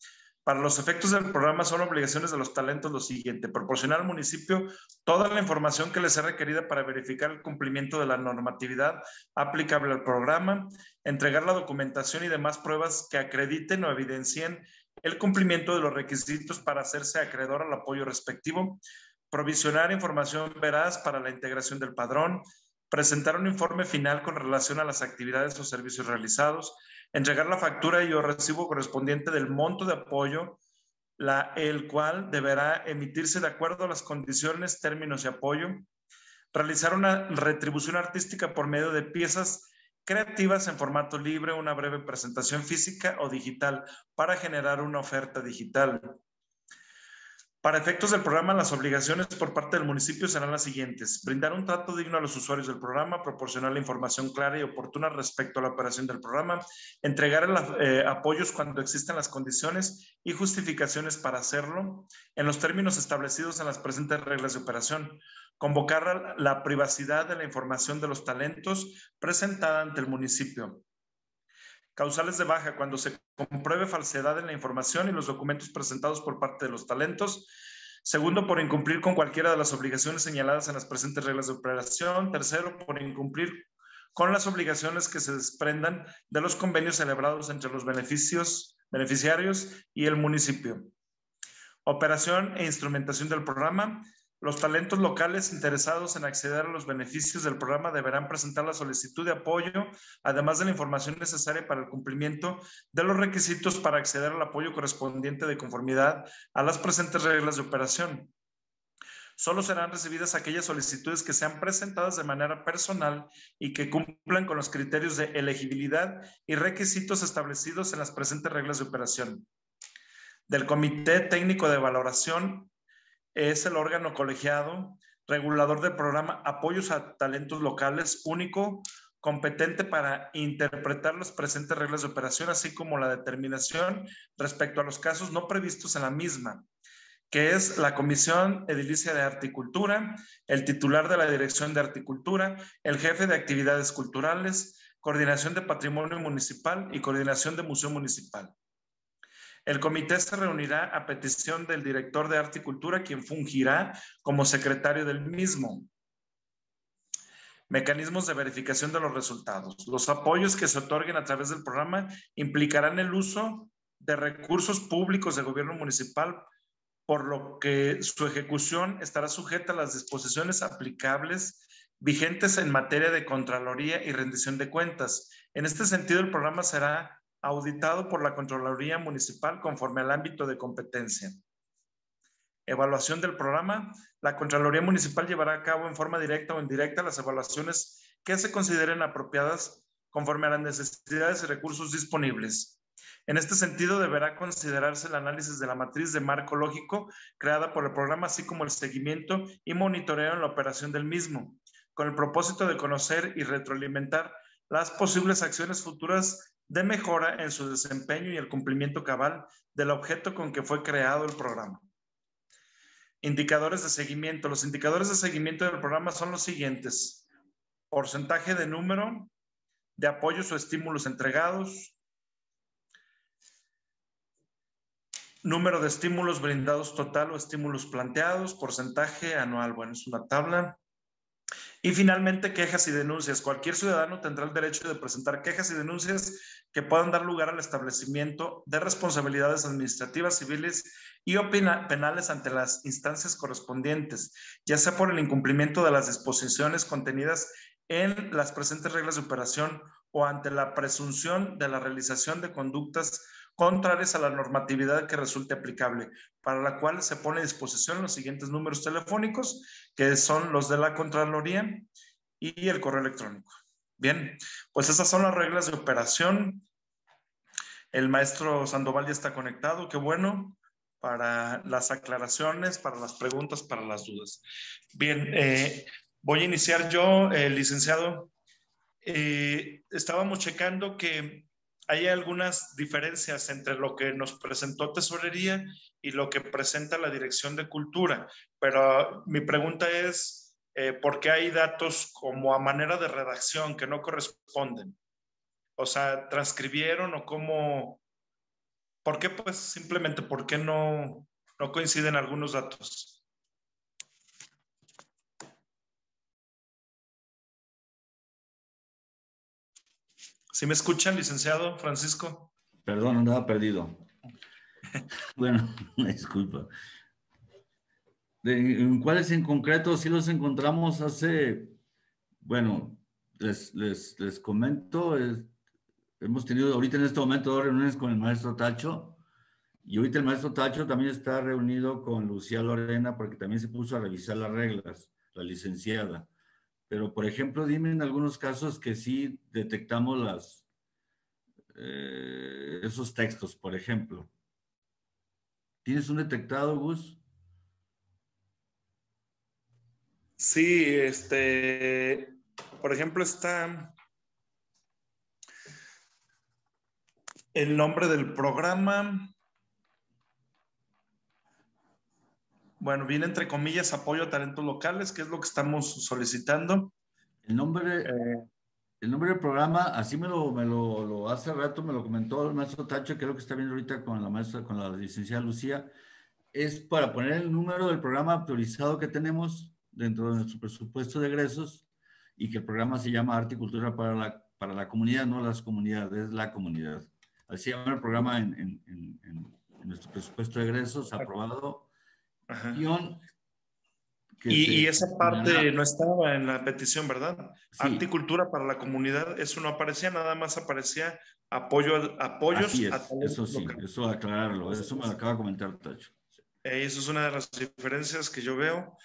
[SPEAKER 1] Para los efectos del programa son obligaciones de los talentos lo siguiente: proporcionar al municipio toda la información que les sea requerida para verificar el cumplimiento de la normatividad aplicable al programa, entregar la documentación y demás pruebas que acrediten o evidencien el cumplimiento de los requisitos para hacerse acreedor al apoyo respectivo, provisionar información veraz para la integración del padrón, presentar un informe final con relación a las actividades o servicios realizados, entregar la factura y o recibo correspondiente del monto de apoyo, el cual deberá emitirse de acuerdo a las condiciones, términos y apoyo, realizar una retribución artística por medio de piezas creativas en formato libre, una breve presentación física o digital para generar una oferta digital. Para efectos del programa, las obligaciones por parte del municipio serán las siguientes: brindar un trato digno a los usuarios del programa, proporcionar la información clara y oportuna respecto a la operación del programa, entregar apoyos cuando existan las condiciones y justificaciones para hacerlo, en los términos establecidos en las presentes reglas de operación, convocar la privacidad de la información de los talentos presentada ante el municipio. Causales de baja cuando se compruebe falsedad en la información y los documentos presentados por parte de los talentos. Segundo, por incumplir con cualquiera de las obligaciones señaladas en las presentes reglas de operación. Tercero, por incumplir con las obligaciones que se desprendan de los convenios celebrados entre los beneficiarios y el municipio. Operación e instrumentación del programa. Los talentos locales interesados en acceder a los beneficios del programa deberán presentar la solicitud de apoyo, además de la información necesaria para el cumplimiento de los requisitos para acceder al apoyo correspondiente de conformidad a las presentes reglas de operación. Solo serán recibidas aquellas solicitudes que sean presentadas de manera personal y que cumplan con los criterios de elegibilidad y requisitos establecidos en las presentes reglas de operación. Del Comité Técnico de Valoración es el órgano colegiado, regulador del programa Apoyos a Talentos Locales, único, competente para interpretar las presentes reglas de operación, así como la determinación respecto a los casos no previstos en la misma, que es la Comisión Edilicia de Arte y Cultura, el titular de la Dirección de Arte y Cultura, el jefe de Actividades Culturales, Coordinación de Patrimonio Municipal y Coordinación de Museo Municipal. El comité se reunirá a petición del director de Arte y Cultura, quien fungirá como secretario del mismo. Mecanismos de verificación de los resultados. Los apoyos que se otorguen a través del programa implicarán el uso de recursos públicos del gobierno municipal, por lo que su ejecución estará sujeta a las disposiciones aplicables vigentes en materia de Contraloría y rendición de cuentas. En este sentido, el programa será auditado por la Contraloría Municipal conforme al ámbito de competencia. Evaluación del programa. La Contraloría Municipal llevará a cabo en forma directa o indirecta las evaluaciones que se consideren apropiadas conforme a las necesidades y recursos disponibles. En este sentido, deberá considerarse el análisis de la matriz de marco lógico creada por el programa, así como el seguimiento y monitoreo en la operación del mismo, con el propósito de conocer y retroalimentar las posibles acciones futuras de mejora en su desempeño y el cumplimiento cabal del objeto con que fue creado el programa. Indicadores de seguimiento. Los indicadores de seguimiento del programa son los siguientes: porcentaje de número de apoyos o estímulos entregados, número de estímulos brindados total o estímulos planteados, porcentaje anual. Bueno, es una tabla. Y finalmente, quejas y denuncias. Cualquier ciudadano tendrá el derecho de presentar quejas y denuncias que puedan dar lugar al establecimiento de responsabilidades administrativas, civiles y o penales ante las instancias correspondientes, ya sea por el incumplimiento de las disposiciones contenidas en las presentes reglas de operación o ante la presunción de la realización de conductas contrarias a la normatividad que resulte aplicable, para la cual se pone a disposición los siguientes números telefónicos, que son los de la Contraloría y el correo electrónico. Bien, pues esas son las reglas de operación. El maestro Sandoval ya está conectado, qué bueno, para las aclaraciones, para las preguntas, para las dudas. Bien, voy a iniciar yo, licenciado. Estábamos checando que hay algunas diferencias entre lo que nos presentó Tesorería y lo que presenta la Dirección de Cultura, pero mi pregunta es, ¿por qué hay datos como a manera de redacción que no corresponden? O sea, ¿transcribieron o cómo ¿Por qué? Pues simplemente, ¿por qué no coinciden algunos datos? ¿Sí me escuchan, licenciado Francisco?
[SPEAKER 4] Perdón, andaba perdido. Bueno, disculpa. ¿En cuáles en concreto sí los encontramos hace, bueno, les comento, hemos tenido ahorita en este momento 2 reuniones con el maestro Tacho, y ahorita el maestro Tacho también está reunido con Lucía Lorena porque también se puso a revisar las reglas, la licenciada. Pero, por ejemplo, dime en algunos casos que sí detectamos esos textos, por ejemplo. ¿Tienes un detectado, Gus?
[SPEAKER 1] Sí, por ejemplo, está el nombre del programa. Bueno, viene entre comillas apoyo a talentos locales, que es lo que estamos solicitando.
[SPEAKER 4] El nombre del programa, así lo hace rato me lo comentó el maestro Tacho, creo que está viendo ahorita con la maestra, con la licenciada Lucía, es para poner el número del programa autorizado que tenemos dentro de nuestro presupuesto de egresos, y que el programa se llama Arte y Cultura para la comunidad, no las comunidades, es la comunidad. Así se llama el programa en nuestro presupuesto de egresos aprobado.
[SPEAKER 1] Ajá.
[SPEAKER 4] Guión
[SPEAKER 1] y esa parte no estaba en la petición, ¿verdad?
[SPEAKER 4] Sí.
[SPEAKER 1] Arte y cultura para la comunidad, eso no aparecía, nada más aparecía apoyos
[SPEAKER 4] Así es,
[SPEAKER 1] a talentos
[SPEAKER 4] eso sí,
[SPEAKER 1] locales.
[SPEAKER 4] eso aclararlo, eso me lo acaba de comentar Tacho.
[SPEAKER 1] Eso es una de las diferencias que yo veo.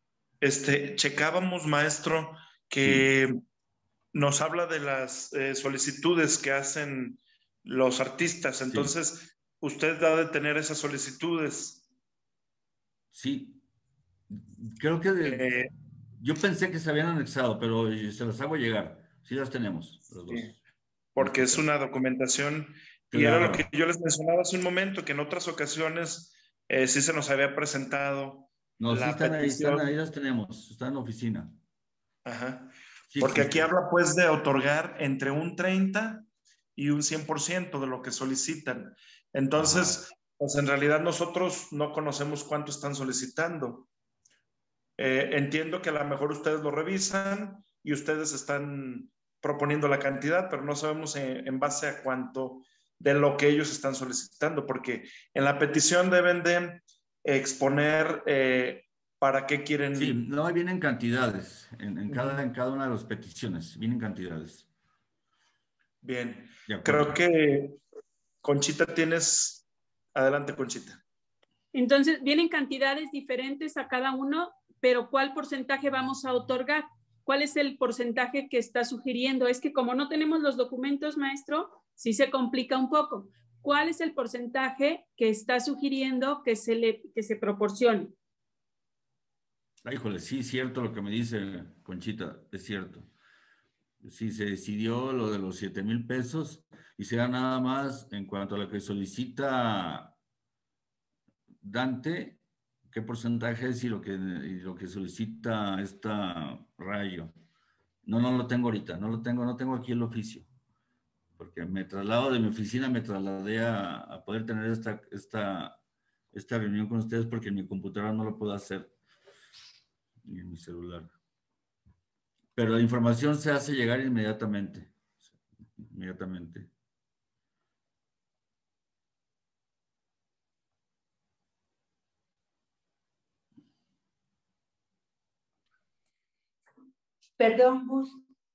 [SPEAKER 1] Checábamos, maestro, que sí, nos habla de las solicitudes que hacen los artistas. Entonces, sí, usted ha de tener esas solicitudes.
[SPEAKER 4] Sí. Creo que yo pensé que se habían anexado, pero se las hago llegar. Sí las tenemos, los dos.
[SPEAKER 1] Sí, porque es una documentación, y
[SPEAKER 4] claro,
[SPEAKER 1] era lo que yo les mencionaba hace un momento, que en otras ocasiones sí se nos había presentado
[SPEAKER 4] no, sí
[SPEAKER 1] la petición.
[SPEAKER 4] ahí las tenemos, están en la oficina.
[SPEAKER 1] Ajá.
[SPEAKER 4] Sí
[SPEAKER 1] Porque aquí
[SPEAKER 4] existen.
[SPEAKER 1] habla pues de otorgar entre un 30 y un 100% de lo que solicitan. Entonces, ajá, pues en realidad nosotros no conocemos cuánto están solicitando. Entiendo que a lo mejor ustedes lo revisan y ustedes están proponiendo la cantidad, pero no sabemos en base a cuánto de lo que ellos están solicitando, porque en la petición deben de exponer para qué quieren.
[SPEAKER 4] Sí, no, vienen cantidades en cada una de las peticiones, vienen cantidades.
[SPEAKER 1] Bien, creo que Conchita tienes, adelante Conchita.
[SPEAKER 2] Entonces, vienen cantidades diferentes a cada uno, pero ¿cuál porcentaje vamos a otorgar? ¿Cuál es el porcentaje que está sugiriendo? Es que como no tenemos los documentos, maestro, sí se complica un poco. ¿Cuál es el porcentaje que está sugiriendo que se proporcione?
[SPEAKER 4] Ay, híjole, sí, es cierto lo que me dice Conchita, es cierto. Sí, se decidió lo de los 7,000 pesos y será nada más en cuanto a lo que solicita Dante, qué porcentaje es y lo que solicita esta Rayo. No lo tengo ahorita, no tengo aquí el oficio, porque me traslado de mi oficina, me trasladé a poder tener esta reunión con ustedes porque en mi computadora no lo puedo hacer, ni en mi celular. Pero la información se hace llegar inmediatamente. Inmediatamente.
[SPEAKER 3] Perdón, Gus.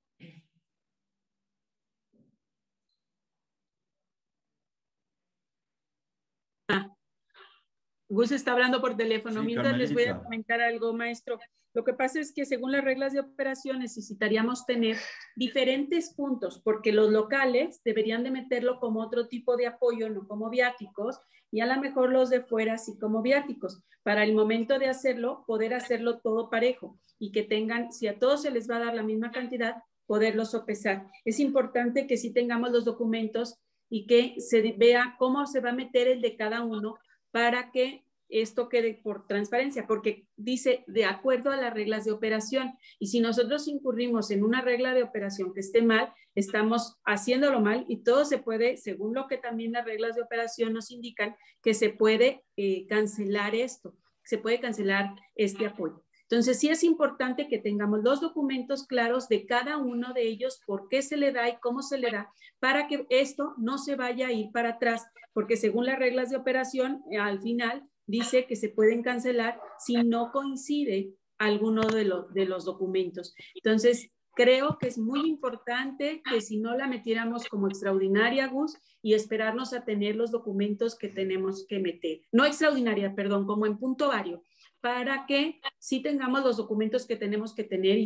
[SPEAKER 2] Gus está hablando por teléfono.
[SPEAKER 4] Sí,
[SPEAKER 2] mientras les voy a
[SPEAKER 4] Carmelita.
[SPEAKER 2] comentar algo, maestro. Lo que pasa es que según las reglas de operación necesitaríamos tener diferentes puntos, porque los locales deberían de meterlo como otro tipo de apoyo, no como viáticos, y a lo mejor los de fuera sí como viáticos. Para el momento de hacerlo, poder hacerlo todo parejo y que tengan, si a todos se les va a dar la misma cantidad, poderlo sopesar. Es importante que sí tengamos los documentos y que se vea cómo se va a meter el de cada uno para que esto quede por transparencia, porque dice de acuerdo a las reglas de operación, y si nosotros incurrimos en una regla de operación que esté mal, estamos haciéndolo mal, y todo se puede, según lo que también las reglas de operación nos indican, que se puede cancelar esto, se puede cancelar este apoyo. Entonces, sí es importante que tengamos los documentos claros de cada uno de ellos, por qué se le da y cómo se le da, para que esto no se vaya a ir para atrás, porque según las reglas de operación, al final dice que se pueden cancelar si no coincide alguno de los documentos. Entonces, creo que es muy importante que si no la metiéramos como extraordinaria, Gus, y esperarnos a tener los documentos que tenemos que meter. No extraordinaria, perdón, como en punto vario, para que sí tengamos los documentos que tenemos que tener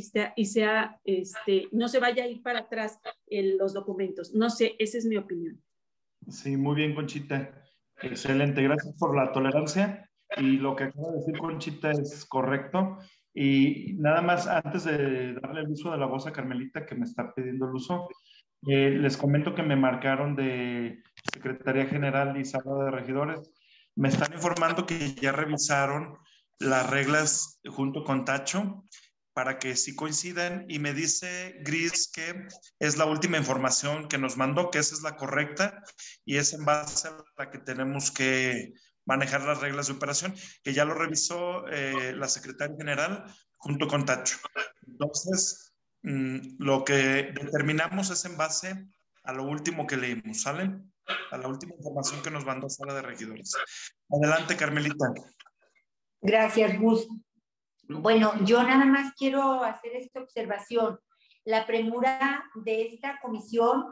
[SPEAKER 2] no se vaya a ir para atrás los documentos. No sé, esa es mi opinión.
[SPEAKER 1] Sí, muy bien, Conchita. Excelente, gracias por la tolerancia. Y lo que acaba de decir Conchita es correcto. Y nada más, antes de darle el uso de la voz a Carmelita, que me está pidiendo el uso, les comento que me marcaron de Secretaría General y Sala de Regidores. Me están informando que ya revisaron las reglas junto con Tacho para que sí coincidan, y me dice Gris que es la última información que nos mandó, que esa es la correcta y es en base a la que tenemos que manejar las reglas de operación, que ya lo revisó la Secretaria General junto con Tacho. Entonces, lo que determinamos es en base a lo último que leímos, ¿sale? A la última información que nos mandó Sala de Regidores. Adelante, Carmelita.
[SPEAKER 6] Gracias, Gus. Bueno, yo nada más quiero hacer esta observación. La premura de esta comisión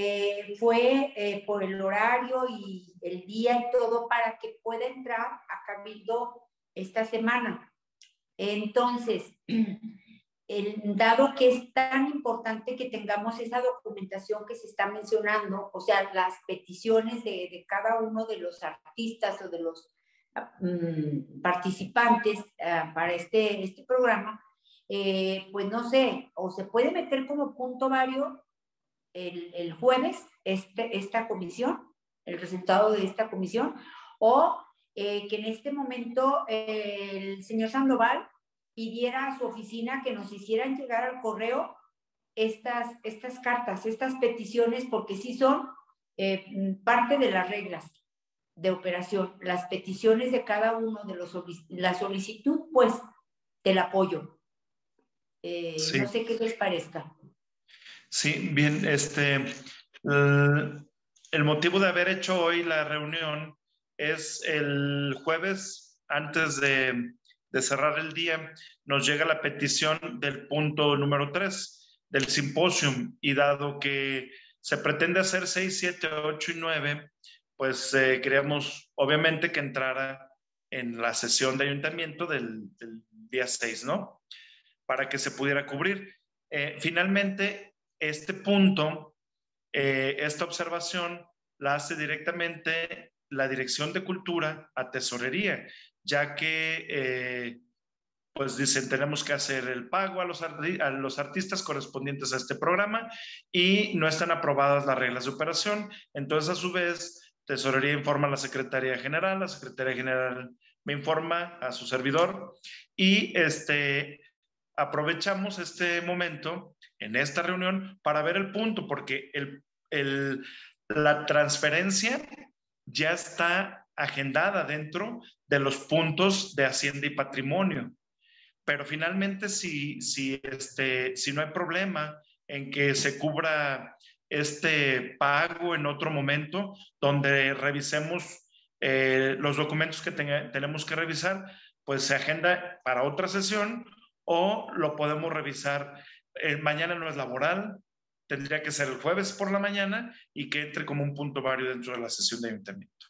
[SPEAKER 6] fue por el horario y el día y todo para que pueda entrar a Cabildo esta semana. Entonces, dado que es tan importante que tengamos esa documentación que se está mencionando, o sea, las peticiones de cada uno de los artistas o de los participantes para este programa, pues no sé, o se puede meter como punto vario el jueves esta comisión, el resultado de esta comisión, o que en este momento el señor Sandoval pidiera a su oficina que nos hicieran llegar al correo estas cartas, estas peticiones, porque sí son parte de las reglas de operación, las peticiones de cada uno de la solicitud, pues, del apoyo. Sí. No sé qué les parezca.
[SPEAKER 1] Sí, bien, el motivo de haber hecho hoy la reunión es el jueves, antes de cerrar el día, nos llega la petición del punto número 3 del simposium, y dado que se pretende hacer 6, 7, 8 y 9, pues queríamos obviamente que entrara en la sesión de ayuntamiento del día 6, ¿no? Para que se pudiera cubrir. Finalmente, este punto, esta observación la hace directamente la Dirección de Cultura a Tesorería, ya que pues dicen, tenemos que hacer el pago a los artistas correspondientes a este programa y no están aprobadas las reglas de operación. Entonces, a su vez, Tesorería informa a la Secretaría General, la Secretaría General me informa a su servidor, y aprovechamos este momento en esta reunión para ver el punto, porque la transferencia ya está agendada dentro de los puntos de Hacienda y Patrimonio. Pero finalmente, si no hay problema en que se cubra este pago en otro momento, donde revisemos los documentos que tenemos que revisar, pues se agenda para otra sesión, o lo podemos revisar. Mañana no es laboral, tendría que ser el jueves por la mañana y que entre como un punto vario dentro de la sesión de ayuntamiento.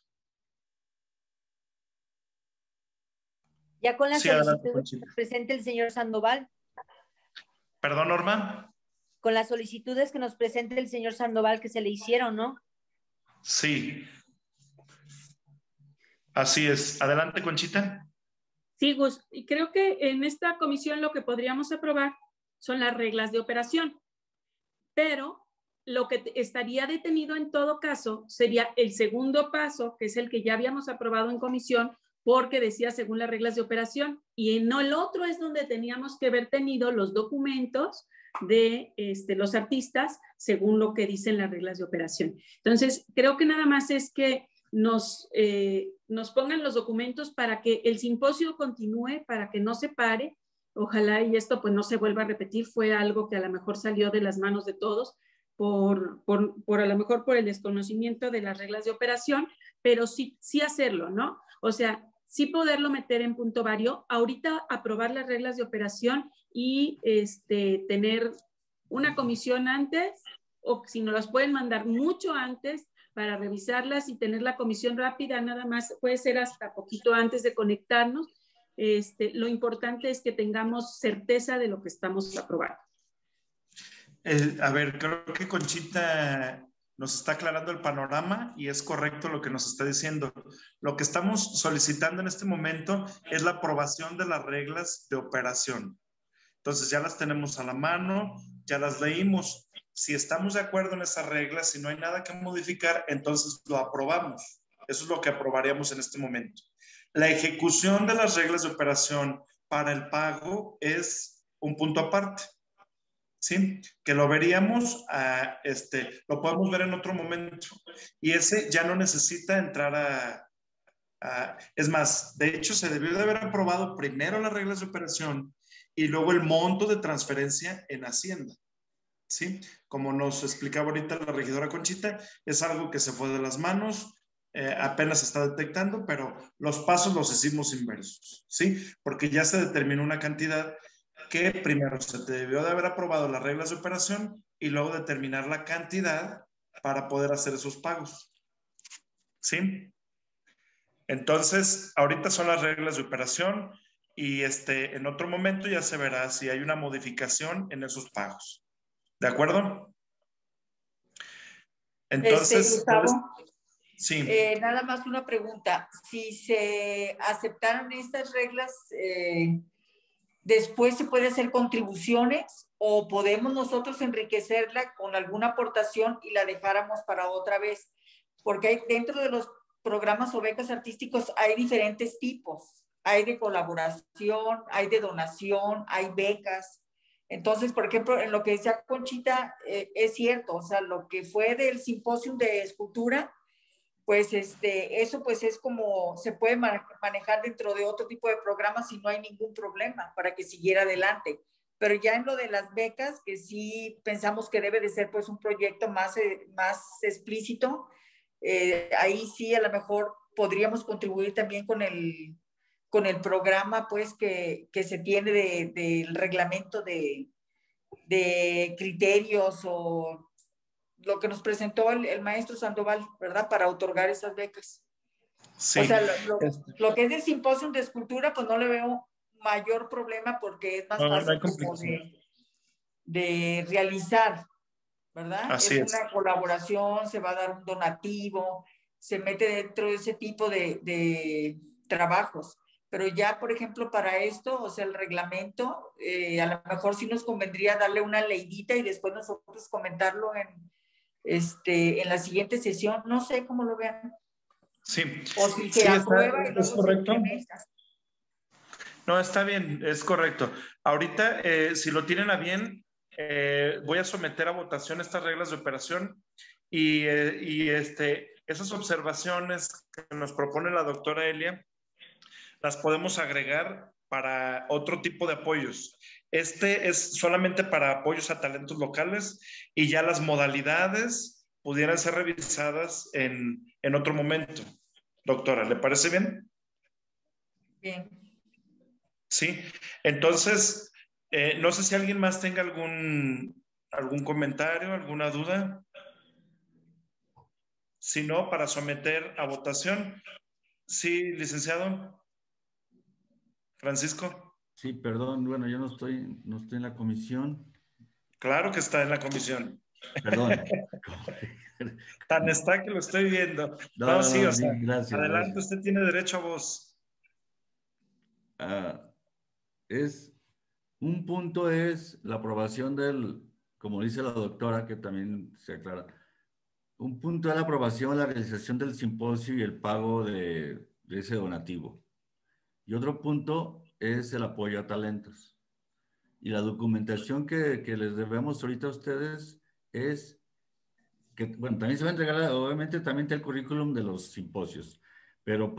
[SPEAKER 3] Ya con la solicitud que nos presente el señor Sandoval.
[SPEAKER 1] Perdón, Norma.
[SPEAKER 3] Con las solicitudes que nos presente el señor Sandoval que se le hicieron, ¿no?
[SPEAKER 1] Sí. Así es. Adelante, Conchita.
[SPEAKER 2] Sí, Gus. Y creo que en esta comisión lo que podríamos aprobar son las reglas de operación. Pero lo que estaría detenido en todo caso sería el segundo paso, que es el que ya habíamos aprobado en comisión, porque decía según las reglas de operación, y en el otro es donde teníamos que haber tenido los documentos de los artistas según lo que dicen las reglas de operación. Entonces, creo que nada más es que nos pongan los documentos para que el simposio continúe, para que no se pare. Ojalá y esto pues no se vuelva a repetir. Fue algo que a lo mejor salió de las manos de todos por a lo mejor por el desconocimiento de las reglas de operación, pero sí hacerlo, ¿no? O sea, sí poderlo meter en punto vario, ahorita aprobar las reglas de operación y tener una comisión antes, o si nos las pueden mandar mucho antes para revisarlas y tener la comisión rápida, nada más puede ser hasta poquito antes de conectarnos. Lo importante es que tengamos certeza de lo que estamos aprobando.
[SPEAKER 1] A ver, creo que Conchita nos está aclarando el panorama y es correcto lo que nos está diciendo. Lo que estamos solicitando en este momento es la aprobación de las reglas de operación. Entonces ya las tenemos a la mano, ya las leímos. Si estamos de acuerdo en esas reglas, si no hay nada que modificar, entonces lo aprobamos. Eso es lo que aprobaríamos en este momento. La ejecución de las reglas de operación para el pago es un punto aparte. ¿Sí? Que lo veríamos, lo podemos ver en otro momento. Y ese ya no necesita entrar es más, de hecho, se debió de haber aprobado primero las reglas de operación y luego el monto de transferencia en Hacienda. ¿Sí? Como nos explicaba ahorita la regidora Conchita, es algo que se fue de las manos, apenas se está detectando, pero los pasos los hicimos inversos. ¿Sí? Porque ya se determinó una cantidad que primero se debió de haber aprobado las reglas de operación y luego determinar la cantidad para poder hacer esos pagos. ¿Sí? Entonces, ahorita son las reglas de operación y en otro momento ya se verá si hay una modificación en esos pagos. ¿De acuerdo? Entonces,
[SPEAKER 6] Gustavo,
[SPEAKER 1] sí.
[SPEAKER 6] Nada más una pregunta. Si se aceptaran estas reglas, ¿después se puede hacer contribuciones o podemos nosotros enriquecerla con alguna aportación y la dejáramos para otra vez? Porque hay, dentro de los programas o becas artísticos hay diferentes tipos. Hay de colaboración, hay de donación, hay becas. Entonces, por ejemplo, en lo que decía Conchita, es cierto, o sea, lo que fue del simposio de escultura, pues eso pues es como se puede manejar dentro de otro tipo de programas y no hay ningún problema para que siguiera adelante. Pero ya en lo de las becas, que sí pensamos que debe de ser pues un proyecto más explícito, ahí sí a lo mejor podríamos contribuir también con el programa pues que se tiene del reglamento de criterios o lo que nos presentó el maestro Sandoval, ¿verdad? Para otorgar esas becas.
[SPEAKER 1] Sí.
[SPEAKER 6] O sea, lo que es el simposio de escultura, pues no le veo mayor problema porque es más fácil como de realizar, ¿verdad?
[SPEAKER 1] Así es.
[SPEAKER 6] Una colaboración, se va a dar un donativo, se mete dentro de ese tipo de trabajos. Pero ya, por ejemplo, para esto, o sea, el reglamento, a lo mejor sí nos convendría darle una leidita y después nosotros comentarlo en la siguiente sesión. No sé cómo lo vean.
[SPEAKER 1] Sí.
[SPEAKER 6] O si se aprueba y luego se implementa.
[SPEAKER 1] No, está bien, es correcto. Ahorita, si lo tienen a bien, voy a someter a votación estas reglas de operación y esas observaciones que nos propone la doctora Elia, las podemos agregar para otro tipo de apoyos. Es solamente para apoyos a talentos locales y ya las modalidades pudieran ser revisadas en otro momento. Doctora, ¿le parece bien?
[SPEAKER 6] Bien.
[SPEAKER 1] Sí, entonces, no sé si alguien más tenga algún comentario, alguna duda. Si no, para someter a votación. Sí, licenciado. Francisco.
[SPEAKER 4] Sí, perdón, bueno, yo no estoy en la comisión.
[SPEAKER 1] Claro que está en la comisión.
[SPEAKER 4] Perdón.
[SPEAKER 1] Tan está que lo estoy viendo.
[SPEAKER 4] No,
[SPEAKER 1] Sí, o sea,
[SPEAKER 4] gracias,
[SPEAKER 1] adelante,
[SPEAKER 4] gracias.
[SPEAKER 1] usted tiene derecho a voz.
[SPEAKER 4] Un punto es la aprobación como dice la doctora, que también se aclara, un punto es la aprobación, la realización del simposio y el pago de ese donativo. Y otro punto es el apoyo a talentos. Y la documentación que les debemos ahorita a ustedes es que, bueno, también se va a entregar, obviamente, también el currículum de los simposios, pero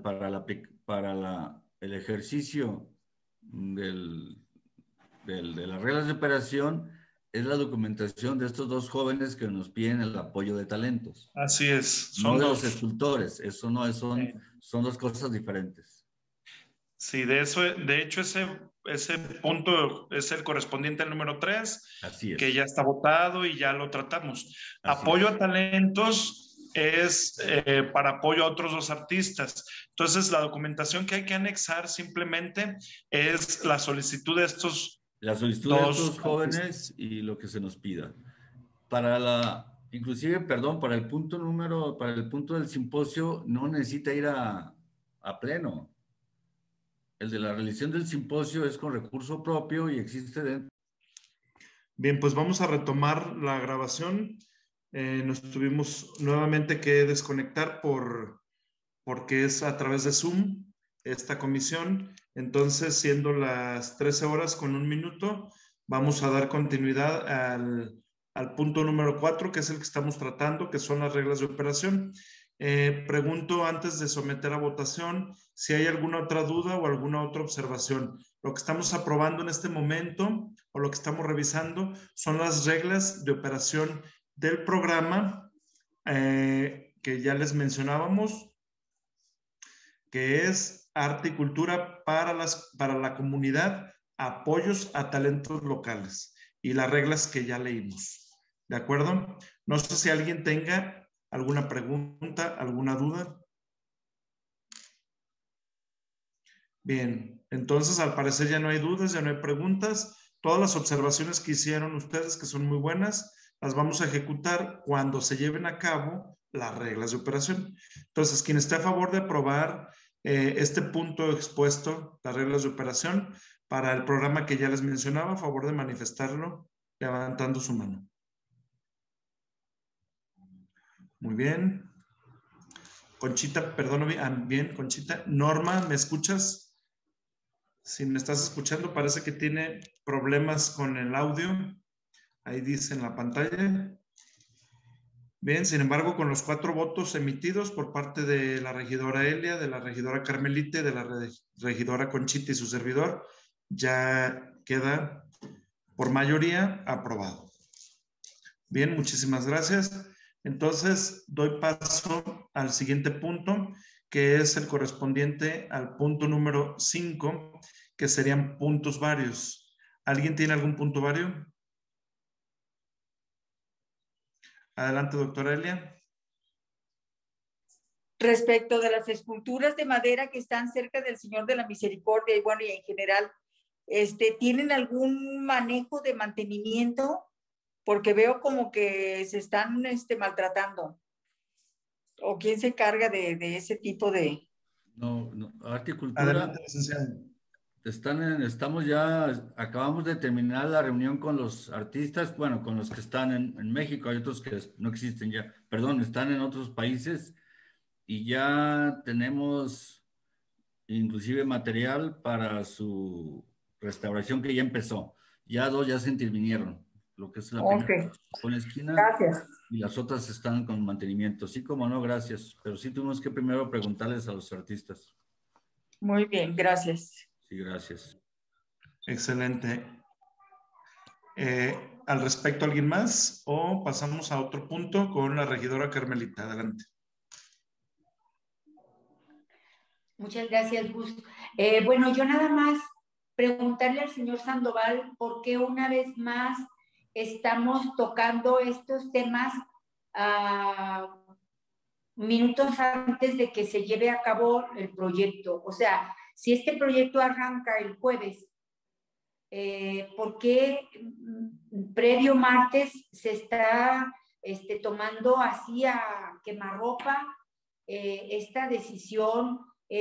[SPEAKER 4] el ejercicio de las reglas de operación es la documentación de estos dos jóvenes que nos piden el apoyo de talentos.
[SPEAKER 1] Así es.
[SPEAKER 4] No de los escultores, eso no es, son dos cosas diferentes.
[SPEAKER 1] Sí, de hecho, ese punto es el correspondiente al número 3,
[SPEAKER 4] Así es.
[SPEAKER 1] que ya está votado y ya lo tratamos.
[SPEAKER 4] Así
[SPEAKER 1] Apoyo
[SPEAKER 4] es.
[SPEAKER 1] a talentos es para apoyo a otros 2 artistas. Entonces, la documentación que hay que anexar simplemente es la solicitud de estos
[SPEAKER 4] La solicitud de estos jóvenes y lo que se nos pida. Inclusive, perdón, para el punto del simposio, no necesita ir a pleno. El de la realización del simposio es con recurso propio y existe dentro.
[SPEAKER 1] Bien, pues vamos a retomar la grabación. Nos tuvimos nuevamente que desconectar porque es a través de Zoom esta comisión. Entonces, siendo las 13 horas con 1 minuto, vamos a dar continuidad al punto número 4, que es el que estamos tratando, que son las reglas de operación. Pregunto antes de someter a votación si hay alguna otra duda o alguna otra observación. Lo que estamos aprobando en este momento o lo que estamos revisando son las reglas de operación del programa que ya les mencionábamos, que es Arte y Cultura para la comunidad, apoyos a talentos locales y las reglas que ya leímos. ¿De acuerdo? No sé si alguien tenga alguna pregunta, alguna duda. Bien, entonces al parecer ya no hay dudas, ya no hay preguntas. Todas las observaciones que hicieron ustedes, que son muy buenas, las vamos a ejecutar cuando se lleven a cabo las reglas de operación. Entonces, quien esté a favor de aprobar este punto expuesto, las reglas de operación, para el programa que ya les mencionaba, a favor de manifestarlo levantando su mano. Muy bien. Conchita, perdóname, bien, Conchita. Norma, ¿me escuchas? Si me estás escuchando, parece que tiene problemas con el audio. Ahí dice en la pantalla. Bien, sin embargo, con los 4 votos emitidos por parte de la regidora Elia, de la regidora Carmelite, de la regidora Conchita y su servidor, ya queda por mayoría aprobado. Bien, muchísimas gracias. Entonces, doy paso al siguiente punto, que es el correspondiente al punto número 5, que serían puntos varios. ¿Alguien tiene algún punto vario? Adelante, doctora Elia.
[SPEAKER 6] Respecto de las esculturas de madera que están cerca del Señor de la Misericordia y bueno, y en general, ¿tienen algún manejo de mantenimiento? Porque veo como que se están maltratando. ¿O quién se encarga de ese tipo de...?
[SPEAKER 4] No, Arte y Cultura.
[SPEAKER 1] Adelante, licenciado.
[SPEAKER 4] Acabamos de terminar la reunión con los artistas, bueno, con los que están en México, hay otros que no existen ya, perdón, están en otros países y ya tenemos inclusive material para su restauración que ya empezó. Ya 2 ya se intervinieron, lo que es la primera con la esquina.
[SPEAKER 6] Gracias.
[SPEAKER 4] Y las otras están con mantenimiento. Sí, como no, gracias. Pero sí tuvimos que primero preguntarles a los artistas.
[SPEAKER 6] Muy bien, gracias.
[SPEAKER 4] Sí, gracias.
[SPEAKER 1] Excelente. Al respecto, ¿alguien más? ¿O pasamos a otro punto con la regidora Carmelita? Adelante.
[SPEAKER 7] Muchas gracias, Gus. Bueno, yo nada más preguntarle al señor Sandoval por qué una vez más estamos tocando estos temas minutos antes de que se lleve a cabo el proyecto. O sea, si este proyecto arranca el jueves, ¿por qué previo martes se está tomando así a quemarropa esta decisión,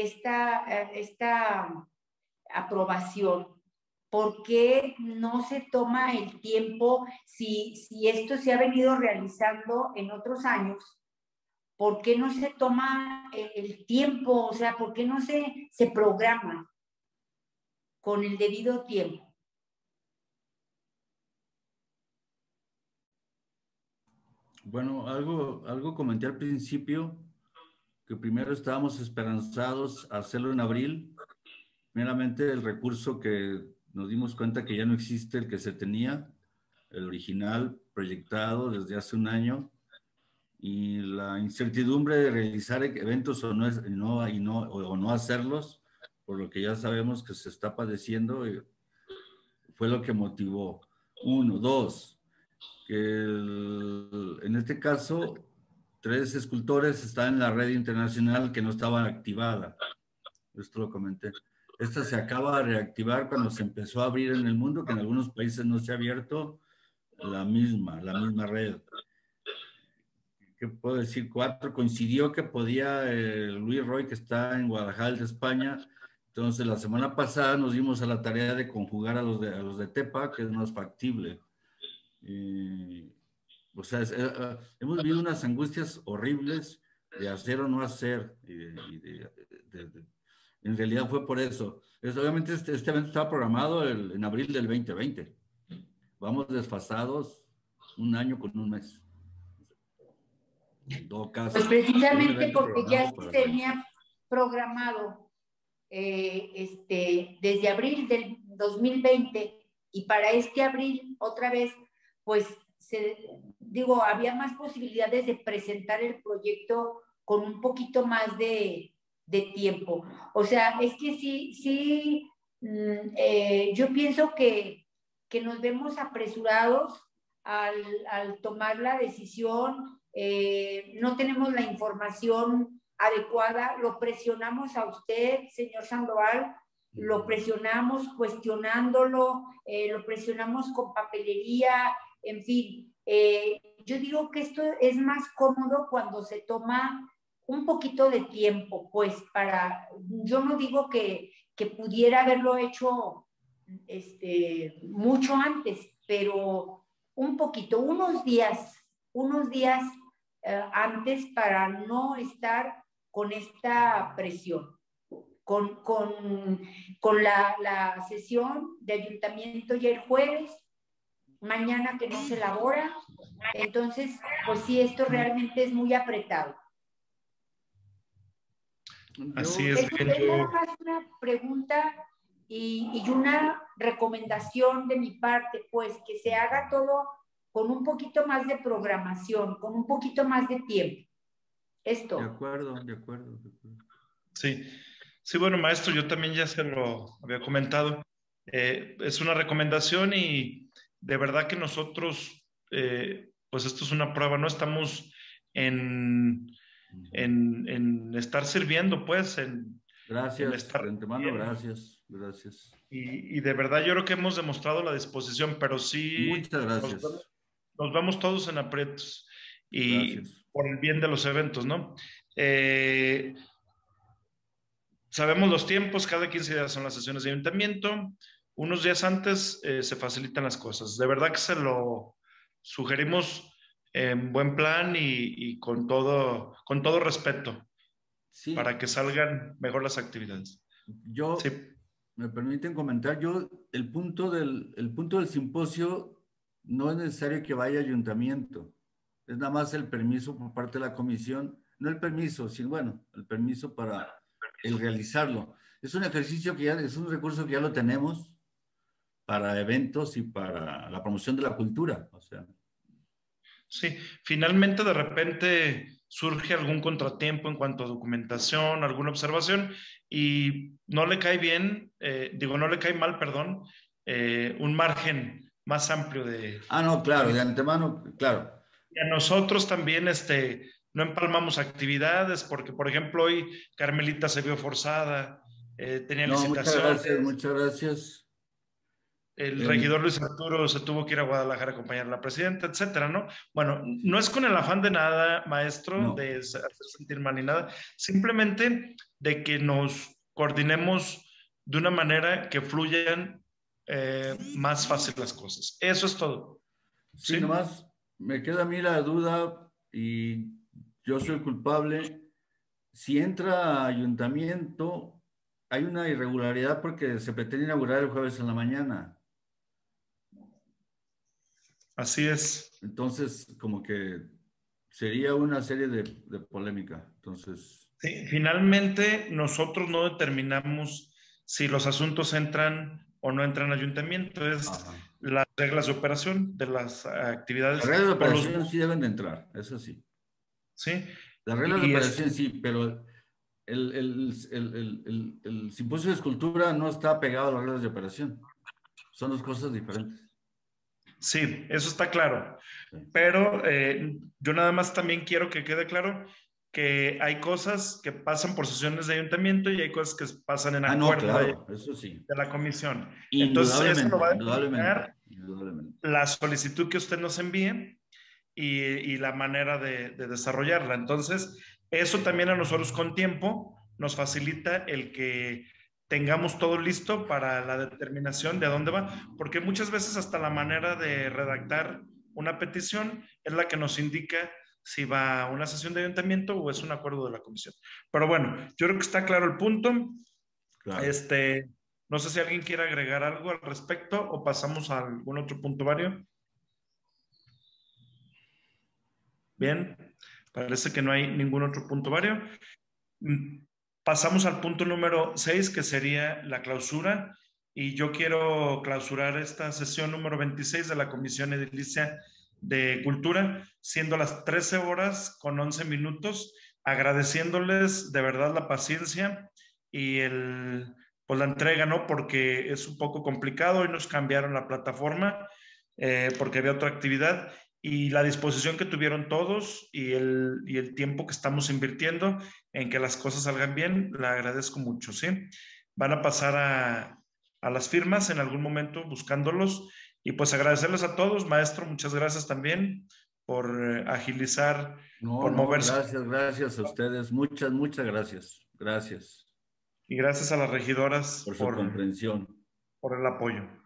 [SPEAKER 7] esta aprobación? ¿Por qué no se toma el tiempo si esto se ha venido realizando en otros años? ¿por qué no se toma el tiempo? O sea, ¿por qué no se programa con el debido tiempo?
[SPEAKER 4] Bueno, algo comenté al principio, que primero estábamos esperanzados a hacerlo en abril. Primeramente, el recurso que nos dimos cuenta que ya no existe, el que se tenía, el original, proyectado desde hace un año, y la incertidumbre de realizar eventos o no hacerlos, por lo que ya sabemos que se está padeciendo, fue lo que motivó. Uno, dos, que en este caso 3 escultores están en la red internacional que no estaban activada. Esto lo comenté. Esta se acaba de reactivar cuando se empezó a abrir en el mundo, que en algunos países no se ha abierto la misma red. ¿Qué puedo decir? 4, coincidió que podía Luis Roy, que está en Guadalajara, de España. Entonces, la semana pasada nos dimos a la tarea de conjugar a los de Tepa, que es más factible. O sea, hemos vivido unas angustias horribles de hacer o no hacer. En realidad fue por eso. Obviamente este evento estaba programado en abril del 2020. Vamos desfasados un año con un mes. En todo caso,
[SPEAKER 7] pues precisamente porque ya se tenía programado desde abril del 2020 y para este abril otra vez, pues había más posibilidades de presentar el proyecto con un poquito más de tiempo. O sea, es que sí, yo pienso que nos vemos apresurados al tomar la decisión. No tenemos la información adecuada, lo presionamos a usted, señor Sandoval, lo presionamos cuestionándolo, lo presionamos con papelería, en fin. Yo digo que esto es más cómodo cuando se toma un poquito de tiempo, pues yo no digo que pudiera haberlo hecho mucho antes, pero un poquito, unos días antes para no estar con esta presión. Con la sesión de ayuntamiento ya el jueves, mañana que no se elabora, entonces, pues sí, esto realmente es muy apretado.
[SPEAKER 1] Así es.
[SPEAKER 7] Es nada más una pregunta y una recomendación de mi parte, pues que se haga todo con un poquito más de programación, con un poquito más de tiempo. Esto.
[SPEAKER 4] De acuerdo.
[SPEAKER 1] Sí, bueno, maestro, yo también ya se lo había comentado. Es una recomendación y de verdad que nosotros, pues esto es una prueba, no estamos en estar sirviendo, pues.
[SPEAKER 4] Gracias, de antemano, gracias.
[SPEAKER 1] Y de verdad yo creo que hemos demostrado la disposición, pero sí.
[SPEAKER 4] Muchas gracias.
[SPEAKER 1] Nos vemos todos en aprietos y gracias. Por el bien de los eventos, ¿no? Sabemos los tiempos, cada 15 días son las sesiones de ayuntamiento, unos días antes se facilitan las cosas. De verdad que se lo sugerimos en buen plan y con todo respeto, sí, para que salgan mejor las actividades.
[SPEAKER 4] Sí. Me permiten comentar, el punto del simposio no es necesario que vaya ayuntamiento, es nada más el permiso por parte de la comisión, no el permiso, sino el permiso para el realizarlo. Es un ejercicio es un recurso que ya lo tenemos para eventos y para la promoción de la cultura, o sea.
[SPEAKER 1] Sí, finalmente de repente surge algún contratiempo en cuanto a documentación, alguna observación, y no le cae mal, perdón, un margen más amplio de...
[SPEAKER 4] no, claro, de antemano, claro.
[SPEAKER 1] Y a nosotros también, no empalmamos actividades, porque, por ejemplo, hoy Carmelita se vio forzada, tenía licitaciones.
[SPEAKER 4] Muchas gracias.
[SPEAKER 1] El regidor Luis Arturo se tuvo que ir a Guadalajara a acompañar a la presidenta, etcétera, ¿no? Bueno, no es con el afán de nada, maestro, de hacer sentir mal ni nada, simplemente de que nos coordinemos de una manera que fluyan más fácil las cosas. Eso es todo.
[SPEAKER 4] Sí, nomás me queda a mí la duda y yo soy culpable. Si entra a ayuntamiento, hay una irregularidad porque se pretende inaugurar el jueves en la mañana.
[SPEAKER 1] Así es.
[SPEAKER 4] Entonces, como que sería una serie de polémica. Entonces...
[SPEAKER 1] Sí, finalmente, nosotros no determinamos si los asuntos entran o no entran al ayuntamiento. Es las reglas de operación de las actividades.
[SPEAKER 4] Las reglas de operación sí deben de entrar, eso sí.
[SPEAKER 1] Sí.
[SPEAKER 4] Las reglas de operación sí, pero el simposio de escultura no está pegado a las reglas de operación. Son dos cosas diferentes.
[SPEAKER 1] Sí, eso está claro.
[SPEAKER 4] Sí.
[SPEAKER 1] Pero yo nada más también quiero que quede claro que hay cosas que pasan por sesiones de ayuntamiento y hay cosas que pasan en acuerdo
[SPEAKER 4] claro, eso sí.
[SPEAKER 1] de la comisión.
[SPEAKER 4] Indudablemente,
[SPEAKER 1] entonces, eso lo va a
[SPEAKER 4] indudablemente.
[SPEAKER 1] La solicitud que usted nos envíe y la manera de desarrollarla. Entonces, eso también a nosotros con tiempo nos facilita el que tengamos todo listo para la determinación de a dónde va, porque muchas veces hasta la manera de redactar una petición es la que nos indica si va a una sesión de ayuntamiento o es un acuerdo de la comisión. Pero bueno, yo creo que está claro el punto.
[SPEAKER 4] Claro.
[SPEAKER 1] No sé si alguien quiere agregar algo al respecto o pasamos a algún otro punto, Mario. Bien, parece que no hay ningún otro punto, Mario. Pasamos al punto número 6, que sería la clausura. Y yo quiero clausurar esta sesión número 26 de la Comisión Edilicia de Cultura, siendo las 13 horas con 11 minutos, agradeciéndoles de verdad la paciencia y pues la entrega, ¿no? Porque es un poco complicado. Hoy nos cambiaron la plataforma porque había otra actividad, y la disposición que tuvieron todos y el tiempo que estamos invirtiendo en que las cosas salgan bien, la agradezco mucho, ¿sí? Van a pasar a las firmas en algún momento buscándolos, y pues agradecerles a todos. Maestro, muchas gracias también por agilizar, por moverse.
[SPEAKER 4] Gracias a ustedes, muchas gracias.
[SPEAKER 1] Y gracias a las regidoras
[SPEAKER 4] por su comprensión.
[SPEAKER 1] Por el apoyo.